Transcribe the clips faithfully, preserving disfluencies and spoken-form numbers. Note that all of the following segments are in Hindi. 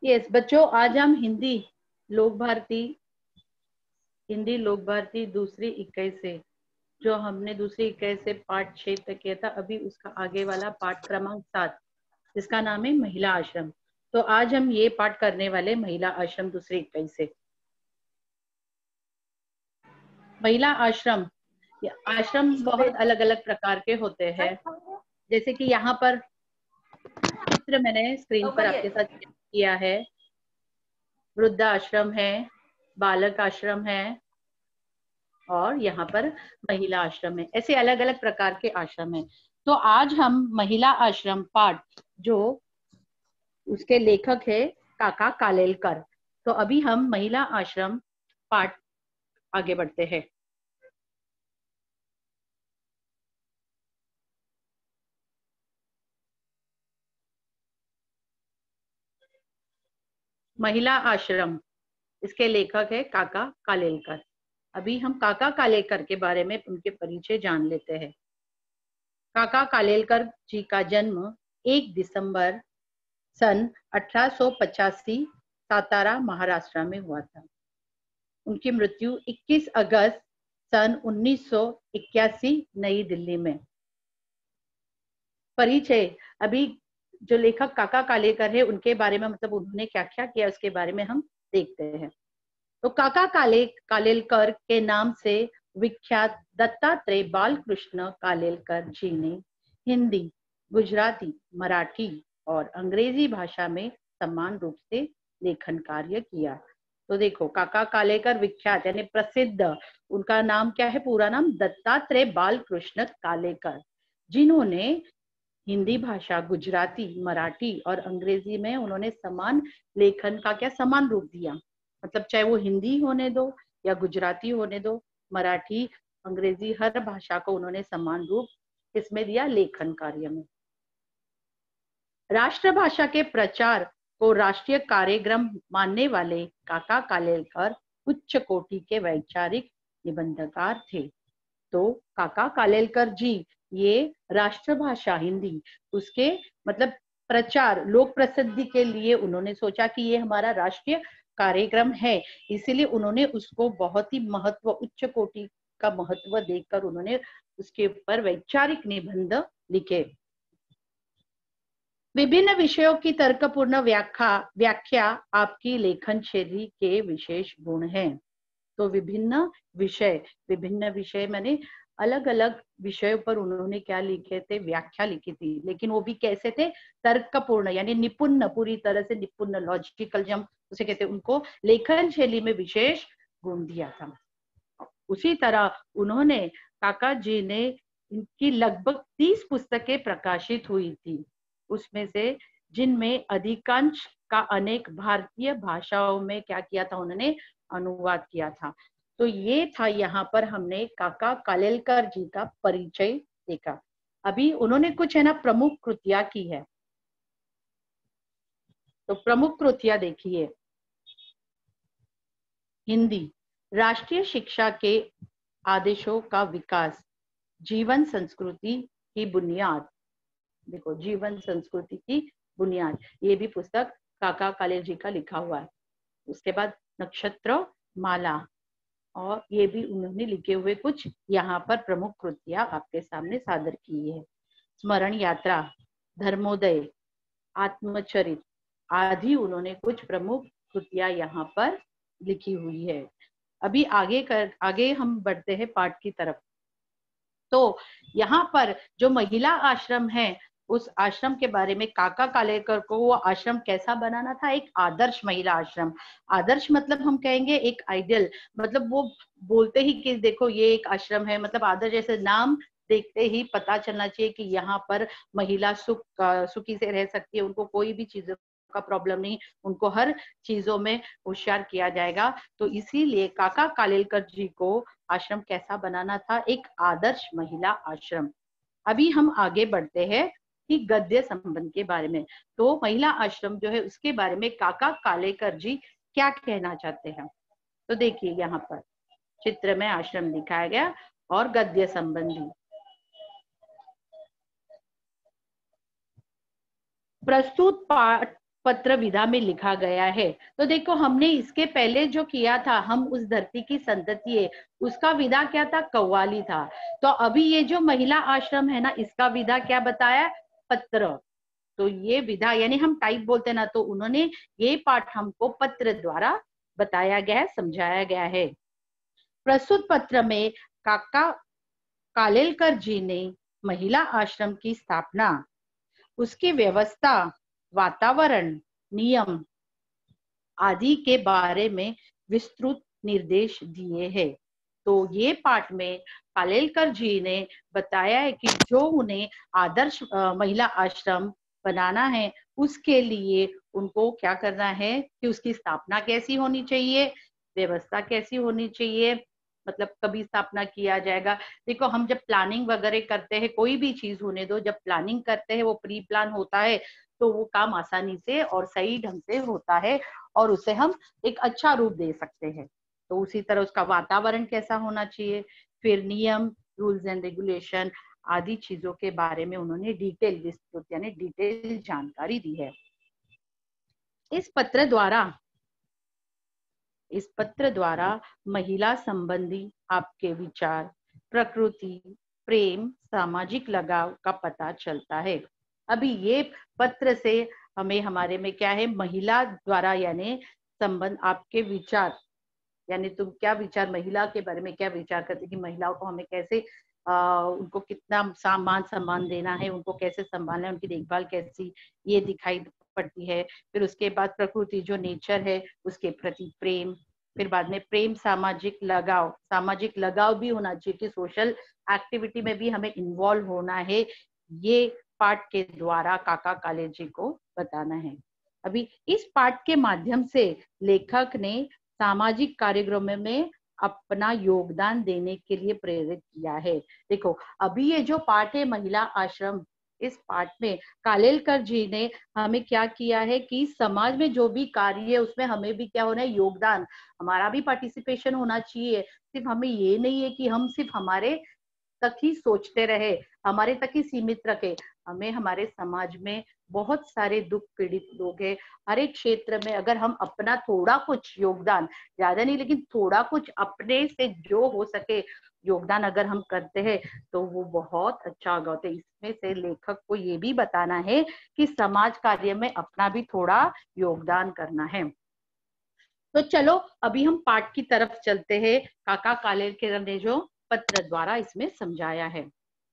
यस बच्चों, आज हम हिंदी लोक भारती हिंदी लोक भारती दूसरी इकाई से, जो हमने दूसरी इकाई से पाठ छह तक किया था, अभी उसका आगे वाला पाठ क्रमांक सात, जिसका नाम है महिला आश्रम। तो आज हम ये पाठ करने वाले महिला आश्रम दूसरी इकाई से। महिला आश्रम आश्रम बहुत अलग अलग प्रकार के होते हैं। जैसे कि यहाँ पर चित्र मैंने स्क्रीन पर आपके साथ किया है। वृद्ध आश्रम है, बालक आश्रम है और यहाँ पर महिला आश्रम है। ऐसे अलग अलग प्रकार के आश्रम है। तो आज हम महिला आश्रम पाठ, जो उसके लेखक है काका कालेलकर, तो अभी हम महिला आश्रम पाठ आगे बढ़ते हैं। महिला आश्रम, इसके लेखक है काका कालेलकर। अभी हम काका कालेलकर के बारे में उनके परिचय जान लेते हैं। काका कालेलकर जी का जन्म एक दिसंबर सन अठारह सौ पचासी सातारा महाराष्ट्र में हुआ था। उनकी मृत्यु इक्कीस अगस्त सन उन्नीस सौ इक्यासी नई दिल्ली में। परिचय, अभी जो लेखक काका कालेलकर है उनके बारे में, मतलब उन्होंने क्या क्या किया उसके बारे में हम देखते हैं। तो काका काले कालेलकर के नाम से विख्यात दत्तात्रेय बालकृष्ण कालेलकर जी ने हिंदी, गुजराती, मराठी और अंग्रेजी भाषा में समान रूप से लेखन कार्य किया। तो देखो, काका कालेलकर विख्यात यानी प्रसिद्ध, उनका नाम क्या है, पूरा नाम दत्तात्रेय बालकृष्ण कालेलकर, जिन्होंने हिंदी भाषा, गुजराती, मराठी और अंग्रेजी में उन्होंने समान लेखन का क्या समान रूप दिया। मतलब चाहे वो हिंदी होने दो या गुजराती होने दो, मराठी, अंग्रेजी, हर भाषा को उन्होंने समान रूप इसमें दिया, लेखन कार्य में। राष्ट्रभाषा के प्रचार को राष्ट्रीय कार्यक्रम मानने वाले काका कालेलकर उच्च कोटि के वैचारिक निबंधकार थे। तो काका कालेलकर जी ये राष्ट्रभाषा हिंदी, उसके मतलब प्रचार, लोक प्रसिद्धि के लिए उन्होंने सोचा कि ये हमारा राष्ट्रीय कार्यक्रम है, इसीलिए उन्होंने उसको बहुत ही महत्व, उच्च कोटि का महत्व देकर उन्होंने उसके ऊपर वैचारिक निबंध लिखे। विभिन्न विषयों की तर्कपूर्ण व्याख्या व्याख्या आपकी लेखन शैली के विशेष गुण हैं। तो विभिन्न विषय, विभिन्न विषय मैंने अलग अलग विषयों पर उन्होंने क्या लिखे थे, व्याख्या लिखी थी, लेकिन वो भी कैसे थे, तर्कपूर्ण यानी निपुण, पूरी तरह से निपुण, लॉजिकल, जब उसे कहते, उनको लेखन शैली में विशेष गुण दिया था। उसी तरह उन्होंने, काका जी ने, इनकी लगभग तीस पुस्तकें प्रकाशित हुई थी, उसमें से जिनमें अधिकांश का अनेक भारतीय भाषाओं में क्या किया था, उन्होंने अनुवाद किया था। तो ये था, यहाँ पर हमने काका कालेलकर जी का परिचय देखा। अभी उन्होंने कुछ है ना प्रमुख कृतियां की है। तो प्रमुख कृतियां देखिए। हिंदी, राष्ट्रीय शिक्षा के आदेशों का विकास, जीवन संस्कृति की बुनियाद। देखो, जीवन संस्कृति की बुनियाद, ये भी पुस्तक काका कालेलकर जी का लिखा हुआ है। उसके बाद नक्षत्र माला, और ये भी उन्होंने लिखे हुए कुछ यहाँ पर प्रमुख कृतियां आपके सामने सादर की है। स्मरण यात्रा, धर्मोदय, आत्मचरित आदि उन्होंने कुछ प्रमुख कृतियां यहाँ पर लिखी हुई है। अभी आगे कर आगे हम बढ़ते हैं पाठ की तरफ। तो यहाँ पर जो महिला आश्रम है, उस आश्रम के बारे में काका कालेलकर को वो आश्रम कैसा बनाना था, एक आदर्श महिला आश्रम। आदर्श मतलब हम कहेंगे एक आइडियल, मतलब वो बोलते ही कि देखो ये एक आश्रम है, मतलब आदर्श जैसे नाम देखते ही पता चलना चाहिए कि यहाँ पर महिला सुख सुखी से रह सकती है, उनको कोई भी चीजों का प्रॉब्लम नहीं, उनको हर चीजों में होशियार किया जाएगा। तो इसीलिए काका कालेलकर जी को आश्रम कैसा बनाना था, एक आदर्श महिला आश्रम। अभी हम आगे बढ़ते हैं कि गद्य संबंध के बारे में। तो महिला आश्रम जो है उसके बारे में काका कालेलकर जी क्या कहना चाहते हैं। तो देखिए, यहाँ पर चित्र में आश्रम दिखाया गया और गद्य संबंधी। प्रस्तुत पाठ पत्र विधा में लिखा गया है। तो देखो हमने इसके पहले जो किया था, हम उस धरती की संतति है, उसका विधा क्या था? कव्वाली था। तो अभी ये जो महिला आश्रम है ना, इसका विधा क्या बताया? पत्र। तो ये विधा यानी हम टाइप बोलते ना, तो उन्होंने ये पाठ हमको पत्र द्वारा बताया गया है, समझाया गया है। प्रस्तुत पत्र में काका कालेलकर जी ने महिला आश्रम की स्थापना, उसकी व्यवस्था, वातावरण, नियम आदि के बारे में विस्तृत निर्देश दिए हैं। तो ये पाठ में कालेलकर जी ने बताया है कि जो उन्हें आदर्श महिला आश्रम बनाना है, उसके लिए उनको क्या करना है कि उसकी स्थापना कैसी होनी चाहिए, व्यवस्था कैसी होनी चाहिए, मतलब कभी स्थापना किया जाएगा। देखो हम जब प्लानिंग वगैरह करते हैं, कोई भी चीज होने दो, जब प्लानिंग करते हैं वो प्री प्लान होता है, तो वो काम आसानी से और सही ढंग से होता है और उसे हम एक अच्छा रूप दे सकते हैं। तो उसी तरह उसका वातावरण कैसा होना चाहिए, फिर नियम, रूल्स एंड रेगुलेशन आदि चीजों के बारे में उन्होंने डिटेल विस्तृत यानी डिटेल जानकारी दी है। इस पत्र द्वारा इस पत्र द्वारा महिला संबंधी आपके विचार, प्रकृति, प्रेम, सामाजिक लगाव का पता चलता है। अभी ये पत्र से हमें हमारे में क्या है, महिला द्वारा यानी संबंध, आपके विचार यानी तुम क्या विचार, महिला के बारे में क्या विचार करते, कि महिलाओं को हमें कैसे आ, उनको कितना सम्मान सम्मान देना है, उनको कैसे संभालना है, उनकी देखभाल कैसी, ये दिखाई पड़ती है। फिर उसके बाद प्रकृति जो नेचर है उसके प्रति प्रेम, फिर बाद में प्रेम, सामाजिक लगाव, सामाजिक लगाव भी होना चाहिए कि सोशल एक्टिविटी में भी हमें इन्वॉल्व होना है। ये पाठ के द्वारा काका काले जी को बताना है। अभी इस पाठ के माध्यम से लेखक ने सामाजिक कार्यक्रमों में अपना योगदान देने के लिए प्रेरित किया है। देखो अभी ये जो पाठ है महिला आश्रम, इस पाठ में कालेलकर जी ने हमें क्या किया है कि समाज में जो भी कार्य है उसमें हमें भी क्या होना है, योगदान, हमारा भी पार्टिसिपेशन होना चाहिए। सिर्फ हमें ये नहीं है कि हम सिर्फ हमारे तक ही सोचते रहे, हमारे तक ही सीमित रखे। हमें हमारे समाज में बहुत सारे दुख पीड़ित लोग हैं, हर एक क्षेत्र में अगर हम अपना थोड़ा कुछ योगदान, ज्यादा नहीं लेकिन थोड़ा कुछ अपने से जो हो सके योगदान अगर हम करते हैं तो वो बहुत अच्छा होगा। तो इसमें से लेखक को ये भी बताना है कि समाज कार्य में अपना भी थोड़ा योगदान करना है। तो चलो अभी हम पाठ की तरफ चलते हैं। काका कालेलकर ने जो पत्र द्वारा इसमें समझाया है।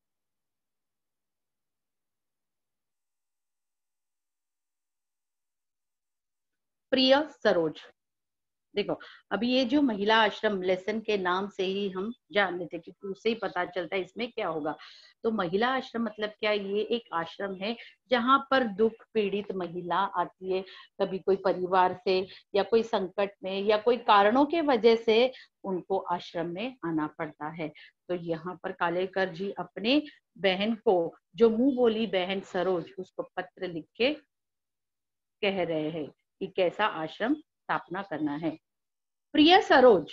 प्रिय सरोज, देखो अभी ये जो महिला आश्रम लेसन के नाम से ही हम जान लेते कि उससे ही पता चलता है इसमें क्या होगा। तो महिला आश्रम मतलब क्या, ये एक आश्रम है जहां पर दुख पीड़ित महिला आती है, कभी कोई परिवार से या कोई संकट में या कोई कारणों के वजह से उनको आश्रम में आना पड़ता है। तो यहाँ पर कालेलकर जी अपने बहन को, जो मुंह बोली बहन सरोज, उसको पत्र लिख के कह रहे हैं कि कैसा आश्रम स्थापना करना है। प्रिय सरोज,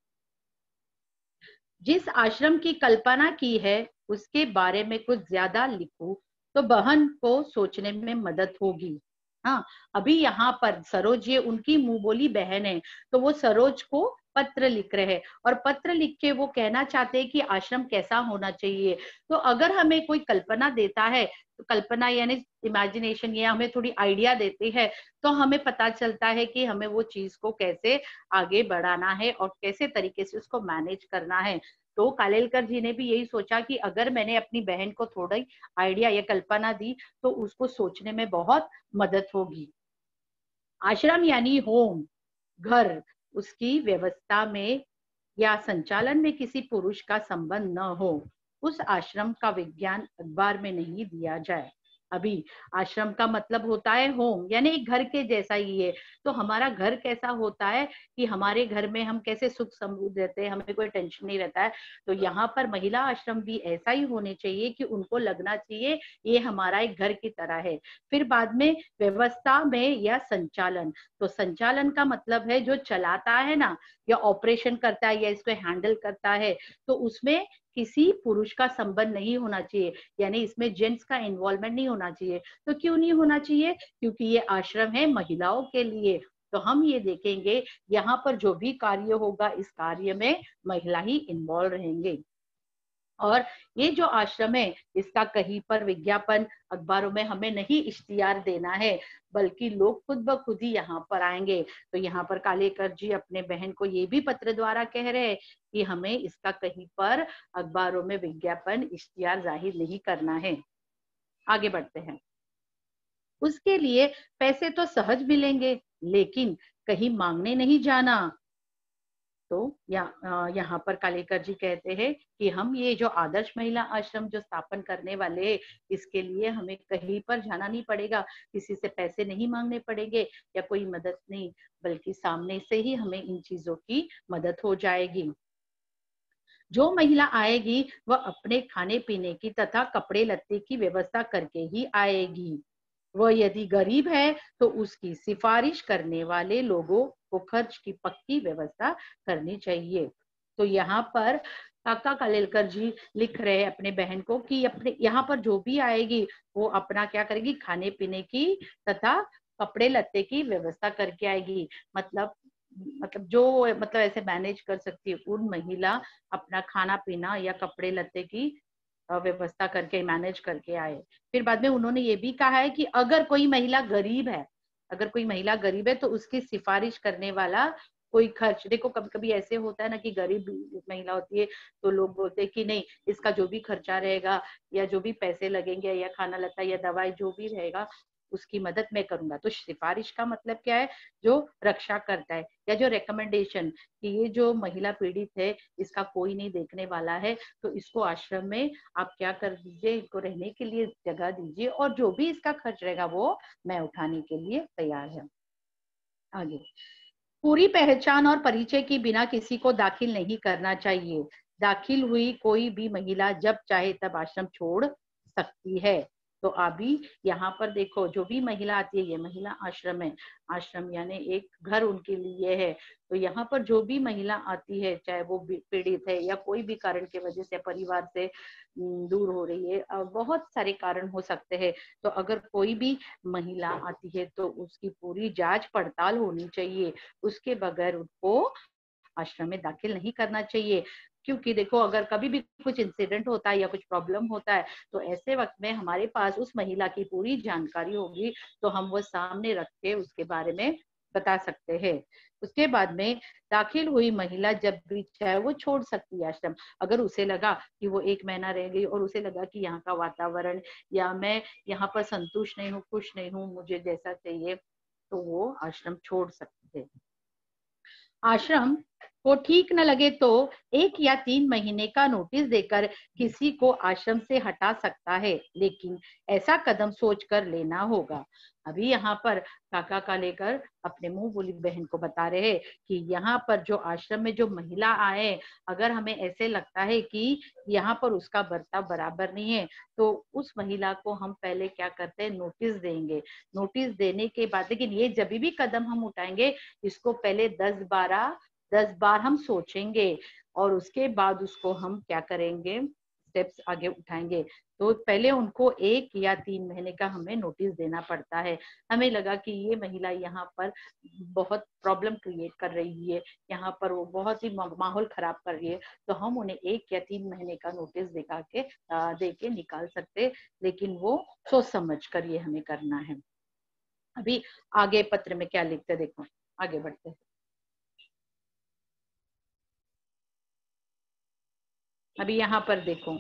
जिस आश्रम की कल्पना की है उसके बारे में कुछ ज्यादा लिखो तो बहन को सोचने में मदद होगी। हाँ, अभी यहाँ पर सरोज ये उनकी मुंह बोली बहन है, तो वो सरोज को पत्र लिख रहे हैं और पत्र लिख के वो कहना चाहते हैं कि आश्रम कैसा होना चाहिए। तो अगर हमें कोई कल्पना देता है, तो कल्पना यानी इमेजिनेशन, ये हमें थोड़ी आइडिया देती है, तो हमें पता चलता है कि हमें वो चीज को कैसे आगे बढ़ाना है और कैसे तरीके से उसको मैनेज करना है। तो कालेलकर जी ने भी यही सोचा कि अगर मैंने अपनी बहन को थोड़ी आइडिया या कल्पना दी तो उसको सोचने में बहुत मदद होगी। आश्रम यानी होम, घर, उसकी व्यवस्था में या संचालन में किसी पुरुष का संबंध न हो, उस आश्रम का विज्ञान अखबार में नहीं दिया जाए। अभी आश्रम का मतलब होता है होम, यानी एक घर के जैसा ही है। तो हमारा घर कैसा होता है कि हमारे घर में हम कैसे सुख समृद्ध रहते हैं, हमें कोई टेंशन नहीं रहता है। तो यहाँ पर महिला आश्रम भी ऐसा ही होने चाहिए कि उनको लगना चाहिए ये हमारा एक घर की तरह है। फिर बाद में व्यवस्था में या संचालन, तो संचालन का मतलब है जो चलाता है ना, या ऑपरेशन करता है या इसको हैंडल करता है, तो उसमें किसी पुरुष का संबंध नहीं होना चाहिए, यानी इसमें जेंट्स का इन्वॉल्वमेंट नहीं होना चाहिए। तो क्यों नहीं होना चाहिए? क्योंकि ये आश्रम है महिलाओं के लिए। तो हम ये देखेंगे यहाँ पर जो भी कार्य होगा इस कार्य में महिला ही इन्वॉल्व रहेंगे। और ये जो आश्रम है इसका कहीं पर विज्ञापन अखबारों में हमें नहीं इश्तिहार देना है, बल्कि लोग खुद ब खुद ही यहाँ पर आएंगे। तो यहाँ पर कालेकर जी अपने बहन को ये भी पत्र द्वारा कह रहे हैं कि हमें इसका कहीं पर अखबारों में विज्ञापन इश्तिहार जाहिर नहीं करना है। आगे बढ़ते हैं। उसके लिए पैसे तो सहज मिलेंगे, लेकिन कहीं मांगने नहीं जाना। तो यहाँ पर कालेकर जी कहते हैं कि हम ये जो आदर्श महिला आश्रम जो स्थापन करने वाले हैं, इसके लिए हमें कहीं पर जाना नहीं पड़ेगा, किसी से पैसे नहीं मांगने पड़ेंगे या कोई मदद नहीं, बल्कि सामने से ही हमें इन चीजों की मदद हो जाएगी। जो महिला आएगी वह अपने खाने पीने की तथा कपड़े लत्ते की व्यवस्था करके ही आएगी। वह यदि गरीब है तो उसकी सिफारिश करने वाले लोगों को खर्च की पक्की व्यवस्था करनी चाहिए। तो यहाँ पर काका कालेलकर जी लिख रहे हैं अपने बहन को कि अपने यहाँ पर जो भी आएगी वो अपना क्या करेगी, खाने पीने की तथा कपड़े लत्ते की व्यवस्था करके आएगी। मतलब मतलब जो मतलब ऐसे मैनेज कर सकती है उन महिला अपना खाना पीना या कपड़े लत्ते की व्यवस्था करके मैनेज करके आए। फिर बाद में उन्होंने ये भी कहा है कि अगर कोई महिला गरीब है, अगर कोई महिला गरीब है तो उसकी सिफारिश करने वाला कोई खर्च, देखो कभी कभी ऐसे होता है ना कि गरीब महिला होती है तो लोग बोलते हैं कि नहीं इसका जो भी खर्चा रहेगा या जो भी पैसे लगेंगे या खाना लता या दवाई जो भी रहेगा उसकी मदद मैं करूंगा। तो सिफारिश का मतलब क्या है, जो रक्षा करता है या जो रिकमेंडेशन कि ये जो महिला पीड़ित है इसका कोई नहीं देखने वाला है, तो इसको आश्रम में आप क्या कर दीजिए, इनको रहने के लिए जगह दीजिए और जो भी इसका खर्च रहेगा वो मैं उठाने के लिए तैयार है। आगे, पूरी पहचान और परिचय के बिना किसी को दाखिल नहीं करना चाहिए। दाखिल हुई कोई भी महिला जब चाहे तब आश्रम छोड़ सकती है। तो अभी यहाँ पर देखो जो भी महिला आती है, ये महिला आश्रम है, आश्रम यानी एक घर उनके लिए है। तो यहाँ पर जो भी महिला आती है, चाहे वो पीड़ित है या कोई भी कारण की वजह से परिवार से दूर हो रही है, बहुत सारे कारण हो सकते हैं। तो अगर कोई भी महिला आती है तो उसकी पूरी जांच पड़ताल होनी चाहिए, उसके बगैर उनको आश्रम में दाखिल नहीं करना चाहिए। क्योंकि देखो अगर कभी भी कुछ इंसिडेंट होता है या कुछ प्रॉब्लम होता है तो ऐसे वक्त में हमारे पास उस महिला की पूरी जानकारी होगी, तो हम वो सामने रख के उसके बारे में बता सकते हैं। उसके बाद में दाखिल हुई महिला जब भी चाहे वो छोड़ सकती है आश्रम। अगर उसे लगा कि वो एक महीना रह गई और उसे लगा कि यहाँ का वातावरण या मैं यहाँ पर संतुष्ट नहीं हूँ, खुश नहीं हूँ, मुझे जैसा चाहिए, तो वो आश्रम छोड़ सकती है। आश्रम को ठीक न लगे तो एक या तीन महीने का नोटिस देकर किसी को आश्रम से हटा सकता है, लेकिन ऐसा कदम सोचकर लेना होगा। अभी यहाँ पर काका कालेकर अपने मुंह बोली बहन को बता रहे हैं कि यहाँ पर जो आश्रम में जो महिला आए, अगर हमें ऐसे लगता है कि यहाँ पर उसका बर्ताव बराबर नहीं है तो उस महिला को हम पहले क्या करते हैं, नोटिस देंगे। नोटिस देने के बाद, लेकिन ये जब भी कदम हम उठाएंगे इसको पहले दस बारह दस बार हम सोचेंगे और उसके बाद उसको हम क्या करेंगे, स्टेप्स आगे उठाएंगे। तो पहले उनको एक या तीन महीने का हमें नोटिस देना पड़ता है। हमें लगा कि ये महिला यहाँ पर बहुत प्रॉब्लम क्रिएट कर रही है, यहाँ पर वो बहुत ही माहौल खराब कर रही है, तो हम उन्हें एक या तीन महीने का नोटिस दिखा के दे के निकाल सकते, लेकिन वो सोच समझ कर ये हमें करना है। अभी आगे पत्र में क्या लिखते देखो, आगे बढ़ते हैं। अभी यहाँ पर देखो,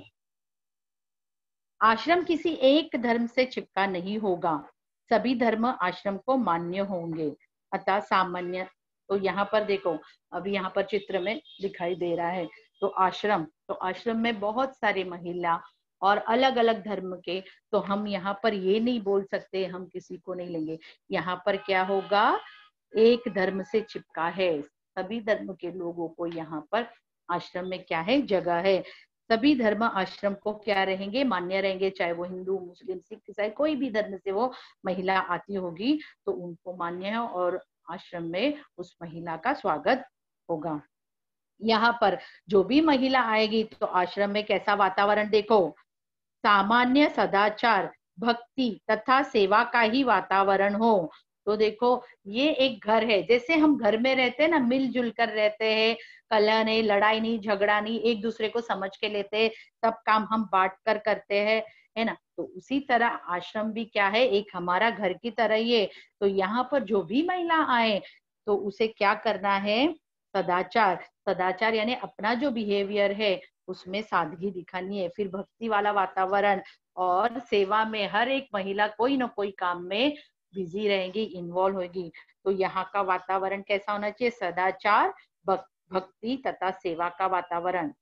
आश्रम किसी एक धर्म से चिपका नहीं होगा, सभी धर्म आश्रम को मान्य होंगे, अतः सामान्य। तो यहाँ पर देखो, अभी यहाँ पर चित्र में दिखाई दे रहा है, तो आश्रम तो आश्रम में बहुत सारे महिला और अलग अलग धर्म के, तो हम यहाँ पर ये नहीं बोल सकते हम किसी को नहीं लेंगे। यहाँ पर क्या होगा, एक धर्म से चिपका है, सभी धर्म के लोगों को यहाँ पर आश्रम में क्या है, जगह है। सभी धर्म आश्रम को क्या रहेंगे, मान्य रहेंगे, चाहे वो हिंदू मुस्लिम सिख ईसाई कोई भी धर्म से वो महिला आती होगी तो उनको मान्य है और आश्रम में उस महिला का स्वागत होगा। यहाँ पर जो भी महिला आएगी तो आश्रम में कैसा वातावरण, देखो सामान्य सदाचार, भक्ति तथा सेवा का ही वातावरण हो। तो देखो ये एक घर है, जैसे हम घर में रहते हैं ना, मिलजुल कर रहते हैं, कलह नहीं, लड़ाई नहीं, झगड़ा नहीं, एक दूसरे को समझ के लेते हैं, सब काम हम बांट कर करते हैं, है ना। तो उसी तरह आश्रम भी क्या है, एक हमारा घर की तरह ही है। तो यहाँ पर जो भी महिला आए तो उसे क्या करना है, सदाचार, सदाचार यानी अपना जो बिहेवियर है उसमें सादगी दिखानी है। फिर भक्ति वाला वातावरण और सेवा में हर एक महिला कोई ना कोई काम में बिजी रहेगी, इन्वॉल्व होगी। तो यहाँ का वातावरण कैसा होना चाहिए, सदाचार, भक्ति तथा सेवा का वातावरण।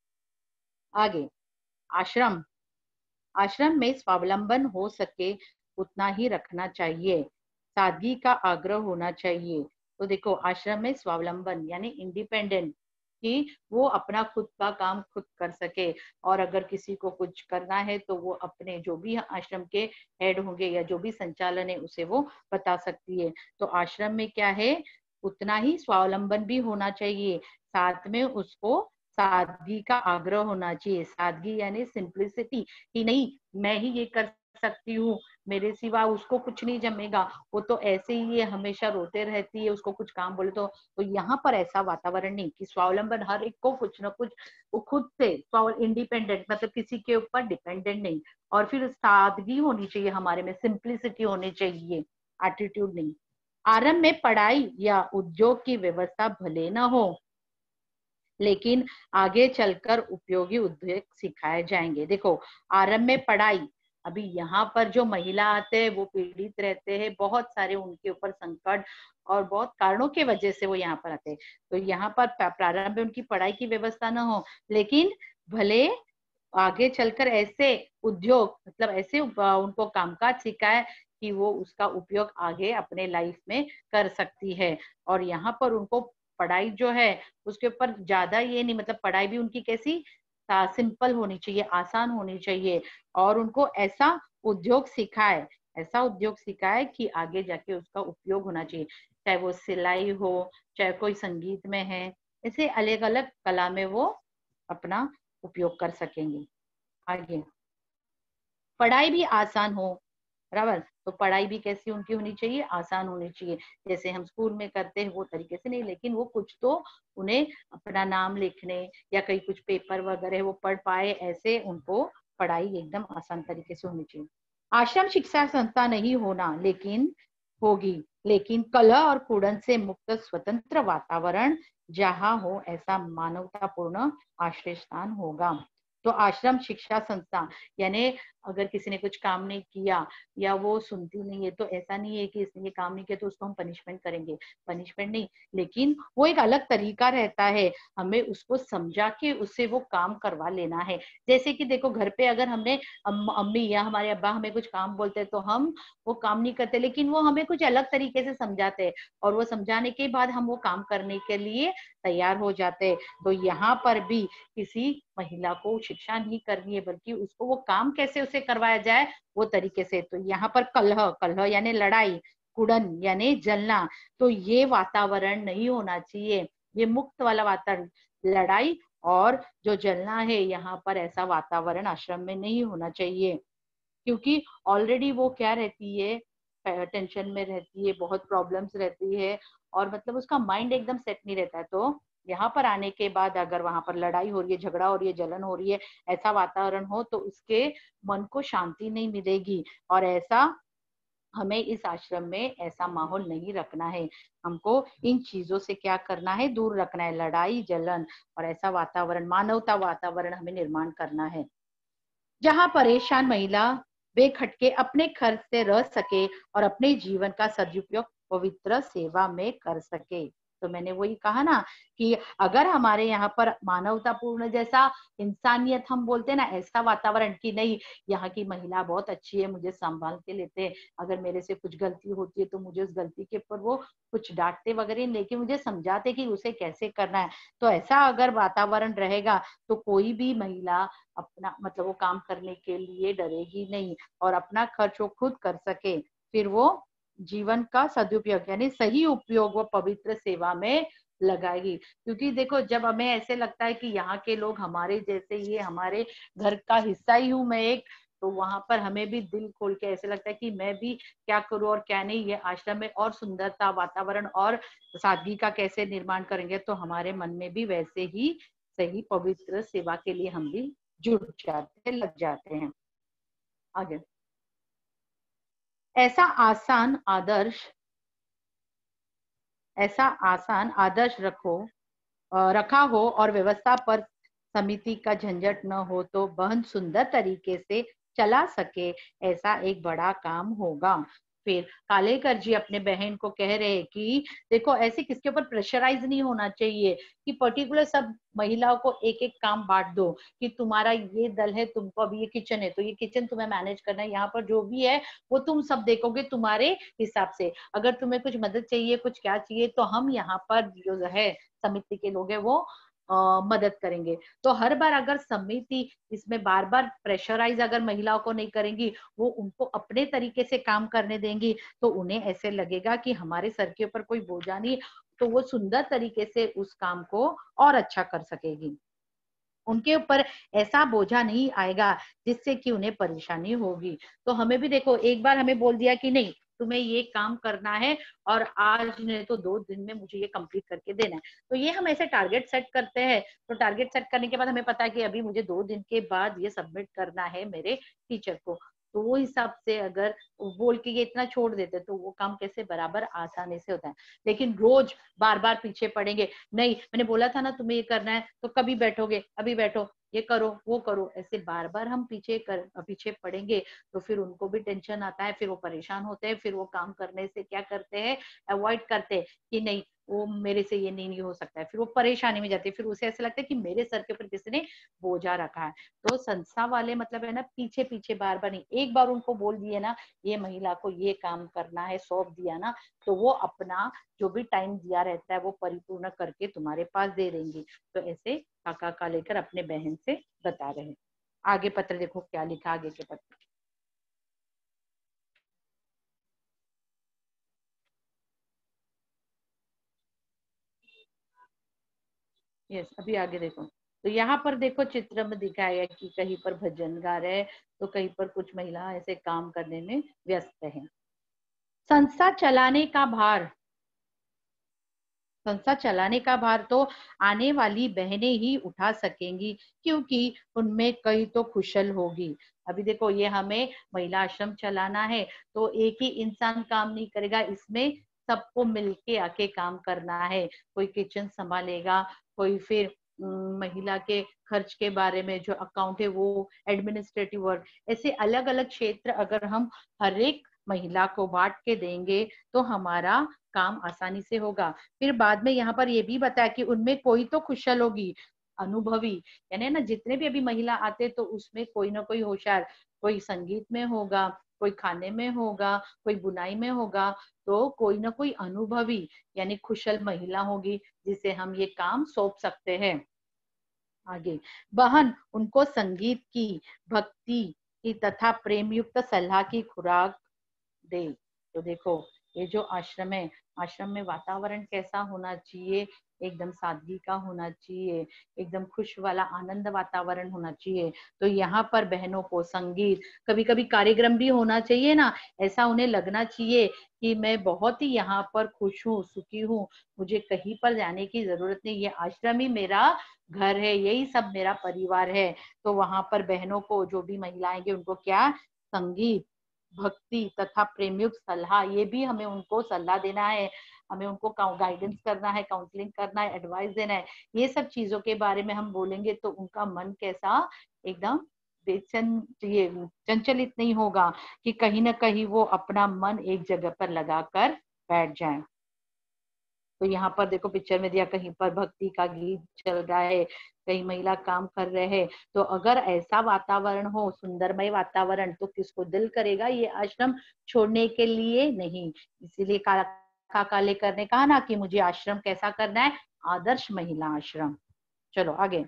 आगे आश्रम, आश्रम में स्वावलंबन हो सके उतना ही रखना चाहिए, सादगी का आग्रह होना चाहिए। तो देखो आश्रम में स्वावलंबन यानी इंडिपेंडेंट, कि वो अपना खुद का काम खुद कर सके, और अगर किसी को कुछ करना है तो वो अपने जो भी आश्रम के हेड होंगे या जो भी संचालन है उसे वो बता सकती है। तो आश्रम में क्या है, उतना ही स्वावलंबन भी होना चाहिए, साथ में उसको सादगी का आग्रह होना चाहिए। सादगी यानी सिंप्लिसिटी, कि नहीं मैं ही ये कर सकती हूँ, मेरे सिवा उसको कुछ नहीं जमेगा, वो तो ऐसे ही है, हमेशा रोते रहती है, उसको कुछ काम बोले तो तो यहाँ पर ऐसा वातावरण नहीं, कि स्वावलंबन हर एक को कुछ ना कुछ, वो खुद से इंडिपेंडेंट, मतलब किसी के ऊपर डिपेंडेंट नहीं। और फिर सादगी होनी चाहिए हमारे में, सिंप्लिसिटी होनी चाहिए, एटीट्यूड नहीं। आरंभ में पढ़ाई या उद्योग की व्यवस्था भले न हो, लेकिन आगे चलकर उपयोगी उद्योग सिखाए जाएंगे। देखो आरंभ में पढ़ाई, अभी यहाँ पर जो महिला आते हैं वो पीड़ित रहते हैं, बहुत सारे उनके ऊपर संकट और बहुत कारणों के वजह से वो यहाँ पर आते हैं। तो यहाँ पर प्रारंभ में उनकी पढ़ाई की व्यवस्था ना हो, लेकिन भले आगे चलकर ऐसे उद्योग, मतलब ऐसे उनको कामकाज सिखाए कि वो उसका उपयोग आगे अपने लाइफ में कर सकती है। और यहाँ पर उनको पढ़ाई जो है उसके ऊपर ज्यादा ये नहीं, मतलब पढ़ाई भी उनकी कैसी सिंपल होनी चाहिए, आसान होनी चाहिए, और उनको ऐसा उद्योग सिखाए, ऐसा उद्योग सिखाए कि आगे जाके उसका उपयोग होना चाहिए, चाहे वो सिलाई हो, चाहे कोई संगीत में है, ऐसे अलग अलग कला में वो अपना उपयोग कर सकेंगे। आगे पढ़ाई भी आसान हो, बराबर, तो पढ़ाई भी कैसी उनकी होनी चाहिए, आसान होनी चाहिए, जैसे हम स्कूल में करते हैं वो तरीके से नहीं, लेकिन वो कुछ तो उन्हें अपना नाम लिखने या कहीं कुछ पेपर वगैरह वो पढ़ पाए, ऐसे उनको पढ़ाई एकदम आसान तरीके से होनी चाहिए। आश्रम शिक्षा संस्था नहीं होना लेकिन होगी, लेकिन कलह और कुड़न से मुक्त स्वतंत्र वातावरण जहाँ हो, ऐसा मानवतापूर्ण आश्रय स्थान होगा। तो आश्रम शिक्षा संस्था यानी अगर किसी ने कुछ काम नहीं किया या वो सुनती नहीं है, तो ऐसा नहीं है कि इसने ये काम नहीं किया तो उसको हम पनिशमेंट करेंगे, पनिशमेंट नहीं, लेकिन वो एक अलग तरीका रहता है, हमें उसको समझा के उससे वो काम करवा लेना है। जैसे कि देखो घर पे अगर हमने अम्मी या हमारे अब्बा हमें कुछ काम बोलते हैं तो हम वो काम नहीं करते, लेकिन वो हमें कुछ अलग तरीके से समझाते हैं, और वो समझाने के बाद हम वो काम करने के लिए तैयार हो जाते हैं। तो यहाँ पर भी किसी महिला को शिक्षा नहीं करनी है, बल्कि उसको वो काम कैसे उसे करवाया जाए वो तरीके से। तो यहाँ पर कलह, कलह यानी लड़ाई, कुड़न यानी जलना, तो ये वातावरण नहीं होना चाहिए, ये मुक्त वाला वातावरण। लड़ाई और जो जलना है यहाँ पर ऐसा वातावरण आश्रम में नहीं होना चाहिए, क्योंकि ऑलरेडी वो क्या रहती है, टेंशन में रहती है, बहुत प्रॉब्लम्स रहती है, और मतलब उसका माइंड एकदम सेट नहीं रहता है। तो यहाँ पर आने के बाद अगर वहां पर लड़ाई हो रही है, झगड़ा हो रही है, जलन हो रही है, ऐसा वातावरण हो, तो उसके मन को शांति नहीं मिलेगी, और ऐसा हमें इस आश्रम में ऐसा माहौल नहीं रखना है। हमको इन चीजों से क्या करना है, दूर रखना है, लड़ाई जलन, और ऐसा वातावरण, मानवता वातावरण हमें निर्माण करना है, जहाँ परेशान महिला बेखटके अपने खर्च से रह सके और अपने जीवन का सदुपयोग पवित्र सेवा में कर सके। तो मैंने वही कहा ना कि अगर हमारे यहाँ पर मानवतापूर्ण जैसा, इंसानियत हम बोलते हैं ना, ऐसा वातावरण कि नहीं यहाँ की महिला बहुत अच्छी है, मुझे संभाल के लेते हैं, अगर मेरे से कुछ गलती होती है तो मुझे उस गलती के ऊपर वो कुछ डांटते वगैरह, लेकिन मुझे समझाते कि उसे कैसे करना है, तो ऐसा अगर वातावरण रहेगा तो कोई भी महिला अपना मतलब वो काम करने के लिए डरेगी नहीं, और अपना खर्च वो खुद कर सके, फिर वो जीवन का सदुपयोग यानी सही उपयोग वो पवित्र सेवा में लगाएगी। क्योंकि देखो जब हमें ऐसे लगता है कि यहाँ के लोग हमारे जैसे, ये हमारे घर का हिस्सा ही हूँ मैं एक, तो वहां पर हमें भी दिल खोल के ऐसे लगता है कि मैं भी क्या करूँ और क्या नहीं, ये आश्रम में और सुंदरता, वातावरण और सादगी का कैसे निर्माण करेंगे, तो हमारे मन में भी वैसे ही सही पवित्र सेवा के लिए हम भी जुड़ जाते, लग जाते हैं। आगे, ऐसा आसान आदर्श ऐसा आसान आदर्श रखो रखा हो और व्यवस्था पर समिति का झंझट न हो, तो बहन सुंदर तरीके से चला सके, ऐसा एक बड़ा काम होगा। फिर कालेकर जी अपने बहन को कह रहे हैं कि देखो ऐसे किसके ऊपर प्रेशराइज नहीं होना चाहिए कि पर्टिकुलर सब महिलाओं को एक एक काम बांट दो कि तुम्हारा ये दल है, तुमको अभी ये किचन है तो ये किचन तुम्हें मैनेज करना है, यहाँ पर जो भी है वो तुम सब देखोगे तुम्हारे हिसाब से, अगर तुम्हें कुछ मदद चाहिए, कुछ क्या चाहिए, तो हम यहाँ पर जो है समिति के लोग हैं वो आ, मदद करेंगे। तो हर बार अगर समिति इसमें बार बार प्रेशराइज अगर महिलाओं को नहीं करेंगी, वो उनको अपने तरीके से काम करने देंगी, तो उन्हें ऐसे लगेगा कि हमारे सर के ऊपर कोई बोझा नहीं, तो वो सुंदर तरीके से उस काम को और अच्छा कर सकेगी। उनके ऊपर ऐसा बोझा नहीं आएगा जिससे कि उन्हें परेशानी होगी। तो हमें भी देखो एक बार हमें बोल दिया कि नहीं तुम्हें ये काम करना है और आज नहीं तो दो दिन में मुझे ये कंप्लीट करके देना है, तो ये हम ऐसे टारगेट सेट करते हैं। तो टारगेट सेट करने के बाद हमें पता है कि अभी मुझे दो दिन के बाद ये सबमिट करना है मेरे टीचर को, तो वो हिसाब से अगर बोल के ये इतना छोड़ देते तो वो काम कैसे बराबर आसानी से होता है। लेकिन रोज बार बार पीछे पड़ेंगे, नहीं मैंने बोला था ना तुम्हें ये करना है, तो कभी बैठोगे, अभी बैठो, ये करो वो करो, ऐसे बार बार हम पीछे कर पीछे पड़ेंगे, तो फिर उनको भी टेंशन आता है, फिर वो परेशान होते हैं, फिर वो काम करने से क्या करते हैं, अवॉइड करते हैं कि नहीं वो मेरे से ये नहीं, नहीं हो सकता है, फिर वो परेशानी में जाती है, फिर उसे ऐसा लगता है कि मेरे सर के ऊपर किसी ने बोझा रखा है। तो संस्था वाले मतलब है ना पीछे पीछे बार बार नहीं, एक बार उनको बोल दिए ना ये महिला को ये काम करना है, सौंप दिया ना, तो वो अपना जो भी टाइम दिया रहता है वो परिपूर्ण करके तुम्हारे पास दे देंगी। तो ऐसे काका का लेकर अपने बहन से बता रहे हैं। आगे पत्र देखो क्या लिखा आगे के पत्र। यस अभी आगे देखो, तो यहाँ पर देखो चित्र में दिखाया है कि कहीं पर भजन गा रहे हैं, तो कहीं पर कुछ महिला ऐसे काम करने में व्यस्त है। संस्था चलाने का भार संस्था चलाने का भार तो आने वाली बहनें ही उठा सकेंगी, क्योंकि उनमें कई तो कुशल होगी। अभी देखो ये हमें महिला आश्रम चलाना है, तो एक ही इंसान काम नहीं करेगा, इसमें सबको मिलके आके काम करना है। कोई किचन संभालेगा, कोई फिर महिला के खर्च के बारे में जो अकाउंट है वो, एडमिनिस्ट्रेटिव वर्क, ऐसे अलग अलग क्षेत्र अगर हम हर एक महिला को बांट के देंगे तो हमारा काम आसानी से होगा। फिर बाद में यहाँ पर ये भी बताया कि उनमें कोई तो कुशल होगी, अनुभवी, यानी ना जितने भी अभी महिला आते तो उसमें कोई ना कोई होशियार, कोई संगीत में होगा, कोई खाने में होगा, कोई बुनाई में होगा, तो कोई ना कोई अनुभवी यानी कुशल महिला होगी जिसे हम ये काम सौंप सकते हैं। आगे, बहन उनको संगीत की, भक्ति की तथा प्रेम युक्त सलाह की खुराक दे। तो देखो ये जो आश्रम है, आश्रम में वातावरण कैसा होना चाहिए, एकदम सादगी का होना चाहिए, एकदम खुश वाला आनंद वातावरण होना चाहिए। तो यहाँ पर बहनों को संगीत, कभी कभी कार्यक्रम भी होना चाहिए ना, ऐसा उन्हें लगना चाहिए कि मैं बहुत ही यहाँ पर खुश हूँ, सुखी हूँ, मुझे कहीं पर जाने की जरूरत नहीं, ये आश्रम ही मेरा घर है, यही सब मेरा परिवार है। तो वहां पर बहनों को जो भी महिलाएं उनको क्या, संगीत, भक्ति तथा प्रेमयुक्त सलाह, ये भी हमें उनको सलाह देना है, हमें उनको गाइडेंस करना है, काउंसलिंग करना है, एडवाइस देना है। ये सब चीजों के बारे में हम बोलेंगे तो उनका मन कैसा, एकदम बेचैन, ये चंचलित नहीं होगा कि कहीं ना कहीं वो अपना मन एक जगह पर लगाकर बैठ जाए। तो यहाँ पर देखो पिक्चर में दिया, कहीं पर भक्ति का गीत चल रहा है, कहीं महिला काम कर रहे हैं। तो अगर ऐसा वातावरण हो, सुंदरमय वातावरण, तो किसको दिल करेगा ये आश्रम छोड़ने के लिए? नहीं। इसीलिए काका कालेकर ने कहा ना कि मुझे आश्रम कैसा करना है, आदर्श महिला आश्रम। चलो आगे,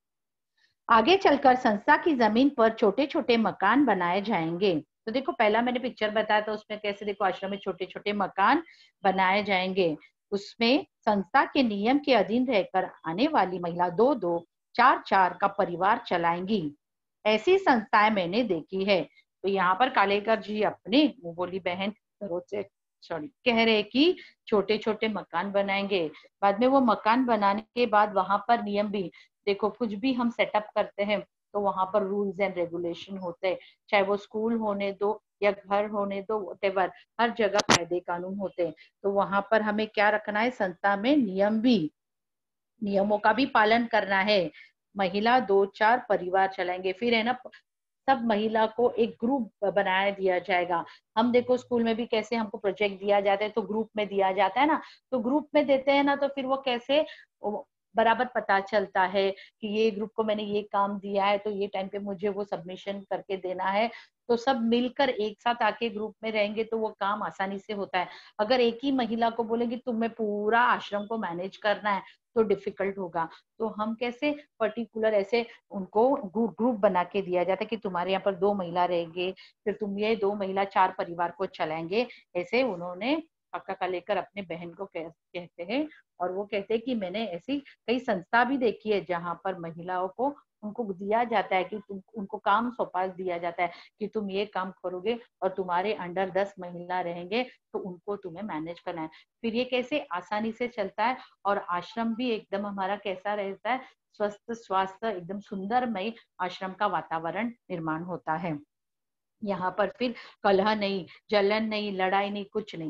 आगे चलकर संस्था की जमीन पर छोटे छोटे मकान बनाए जाएंगे। तो देखो पहला मैंने पिक्चर बताया था उसमें कैसे देखो आश्रम में छोटे छोटे मकान बनाए जाएंगे। उसमें संस्था के नियम के अधीन रहकर आने वाली महिला दो दो चार चार का परिवार चलाएंगी। ऐसी संस्थाएं मैंने देखी है। तो यहाँ पर कालेकर जी अपने मुंह बोली बहन सरोज से सॉरी कह रहे कि छोटे छोटे मकान बनाएंगे। बाद में वो मकान बनाने के बाद वहां पर नियम भी देखो, कुछ भी हम सेटअप करते हैं तो वहां पर रूल्स एंड रेगुलेशन होते हैं, चाहे वो स्कूल होने दो या घर होने दो, व्हाटएवर, हर जगह कायदे कानून होते हैं। तो वहां पर हमें क्या रखना है, संस्था में नियम भी, नियमों का भी पालन करना है। महिला दो चार परिवार चलाएंगे। फिर है ना, सब महिला को एक ग्रुप बनाया दिया जाएगा। हम देखो स्कूल में भी कैसे हमको प्रोजेक्ट दिया जाता है तो ग्रुप में दिया जाता है ना, तो ग्रुप में देते हैं ना, तो फिर वो कैसे बराबर पता चलता है कि ये ग्रुप को मैंने ये काम दिया है तो ये टाइम पे मुझे वो सबमिशन करके देना है। तो सब मिलकर एक साथ आके ग्रुप में रहेंगे तो वो काम आसानी से होता है। अगर एक ही महिला को बोलेंगे तुम्हें पूरा आश्रम को मैनेज करना है तो डिफिकल्ट होगा। तो हम कैसे पर्टिकुलर ऐसे उनको ग्रुप बना के दिया जाता है कि तुम्हारे यहाँ पर दो महिला रहेंगे, फिर तुम ये दो महिला चार परिवार को चलाएंगे। ऐसे उन्होंने काका का लेकर अपने बहन को कह, कहते हैं। और वो कहते हैं कि मैंने ऐसी कई संस्था भी देखी है जहां पर महिलाओं को उनको दिया जाता है कि तुम उनको काम सौंपा दिया जाता है कि तुम ये काम करोगे और तुम्हारे अंडर दस महिला रहेंगे तो उनको तुम्हें मैनेज करना है। फिर ये कैसे आसानी से चलता है और आश्रम भी एकदम हमारा कैसा रहता है, स्वस्थ स्वास्थ्य एकदम सुंदरमय आश्रम का वातावरण निर्माण होता है। यहाँ पर फिर कलह नहीं, जलन नहीं, लड़ाई नहीं, कुछ नहीं।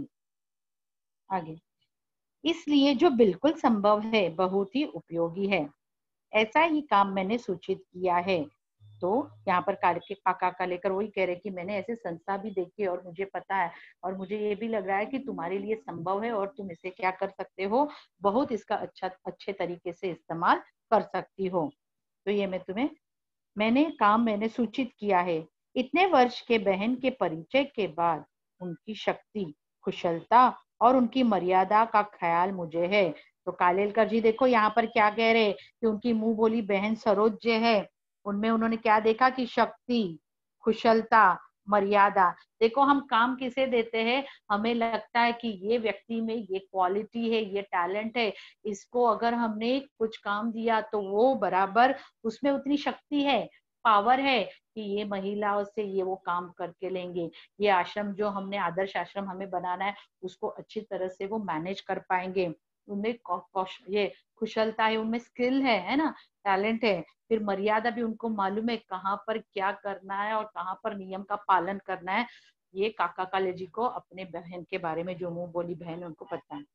आगे, इसलिए जो बिल्कुल संभव है बहुत ही उपयोगी है, ऐसा ही काम मैंने सूचित किया है। तो यहाँ पर काका का लेकर वही कह रहे कि मैंने ऐसे संस्था भी देखी और मुझे पता है और मुझे ये भी लग रहा है कि तुम्हारे लिए संभव है और तुम इसे क्या कर सकते हो, बहुत इसका अच्छा अच्छे तरीके से इस्तेमाल कर सकती हो। तो ये मैं तुम्हें मैंने काम मैंने सूचित किया है। इतने वर्ष के बहन के परिचय के बाद उनकी शक्ति, कुशलता और उनकी मर्यादा का ख्याल मुझे है। तो कालेलकर जी देखो यहाँ पर क्या कह रहे कि उनकी मुंह बोली बहन सरोज जो है उनमें उन्होंने क्या देखा कि शक्ति, कुशलता, मर्यादा। देखो हम काम किसे देते हैं, हमें लगता है कि ये व्यक्ति में ये क्वालिटी है, ये टैलेंट है, इसको अगर हमने कुछ काम दिया तो वो बराबर उसमें उतनी शक्ति है, पावर है कि ये महिलाओं से ये वो काम करके लेंगे। ये आश्रम जो हमने आदर्श आश्रम हमें बनाना है उसको अच्छी तरह से वो मैनेज कर पाएंगे। उनमें ये कुशलता है, उनमें स्किल है है ना, टैलेंट है। फिर मर्यादा भी उनको मालूम है कहाँ पर क्या करना है और कहाँ पर नियम का पालन करना है। ये काका काले जी को अपने बहन के बारे में, जो मुंह बोली बहन, उनको पता है।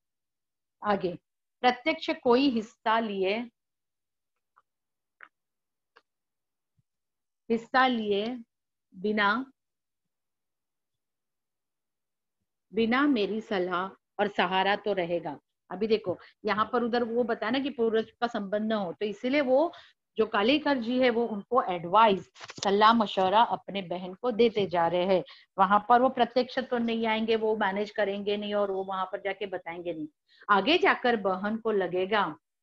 आगे, प्रत्यक्ष कोई हिस्सा लिए हिस्सा लिए बिना बिना मेरी सलाह और सहारा तो रहेगा। अभी देखो यहाँ पर उधर वो बताया ना कि पुरुष का संबंध न हो, तो इसीलिए वो जो कालेकर जी है वो उनको एडवाइस, सलाह मशवरा अपने बहन को देते जा रहे हैं। वहां पर वो प्रत्यक्ष तो नहीं आएंगे, वो मैनेज करेंगे नहीं और वो वहां पर जाके बताएंगे नहीं। आगे जाकर बहन को लगेगा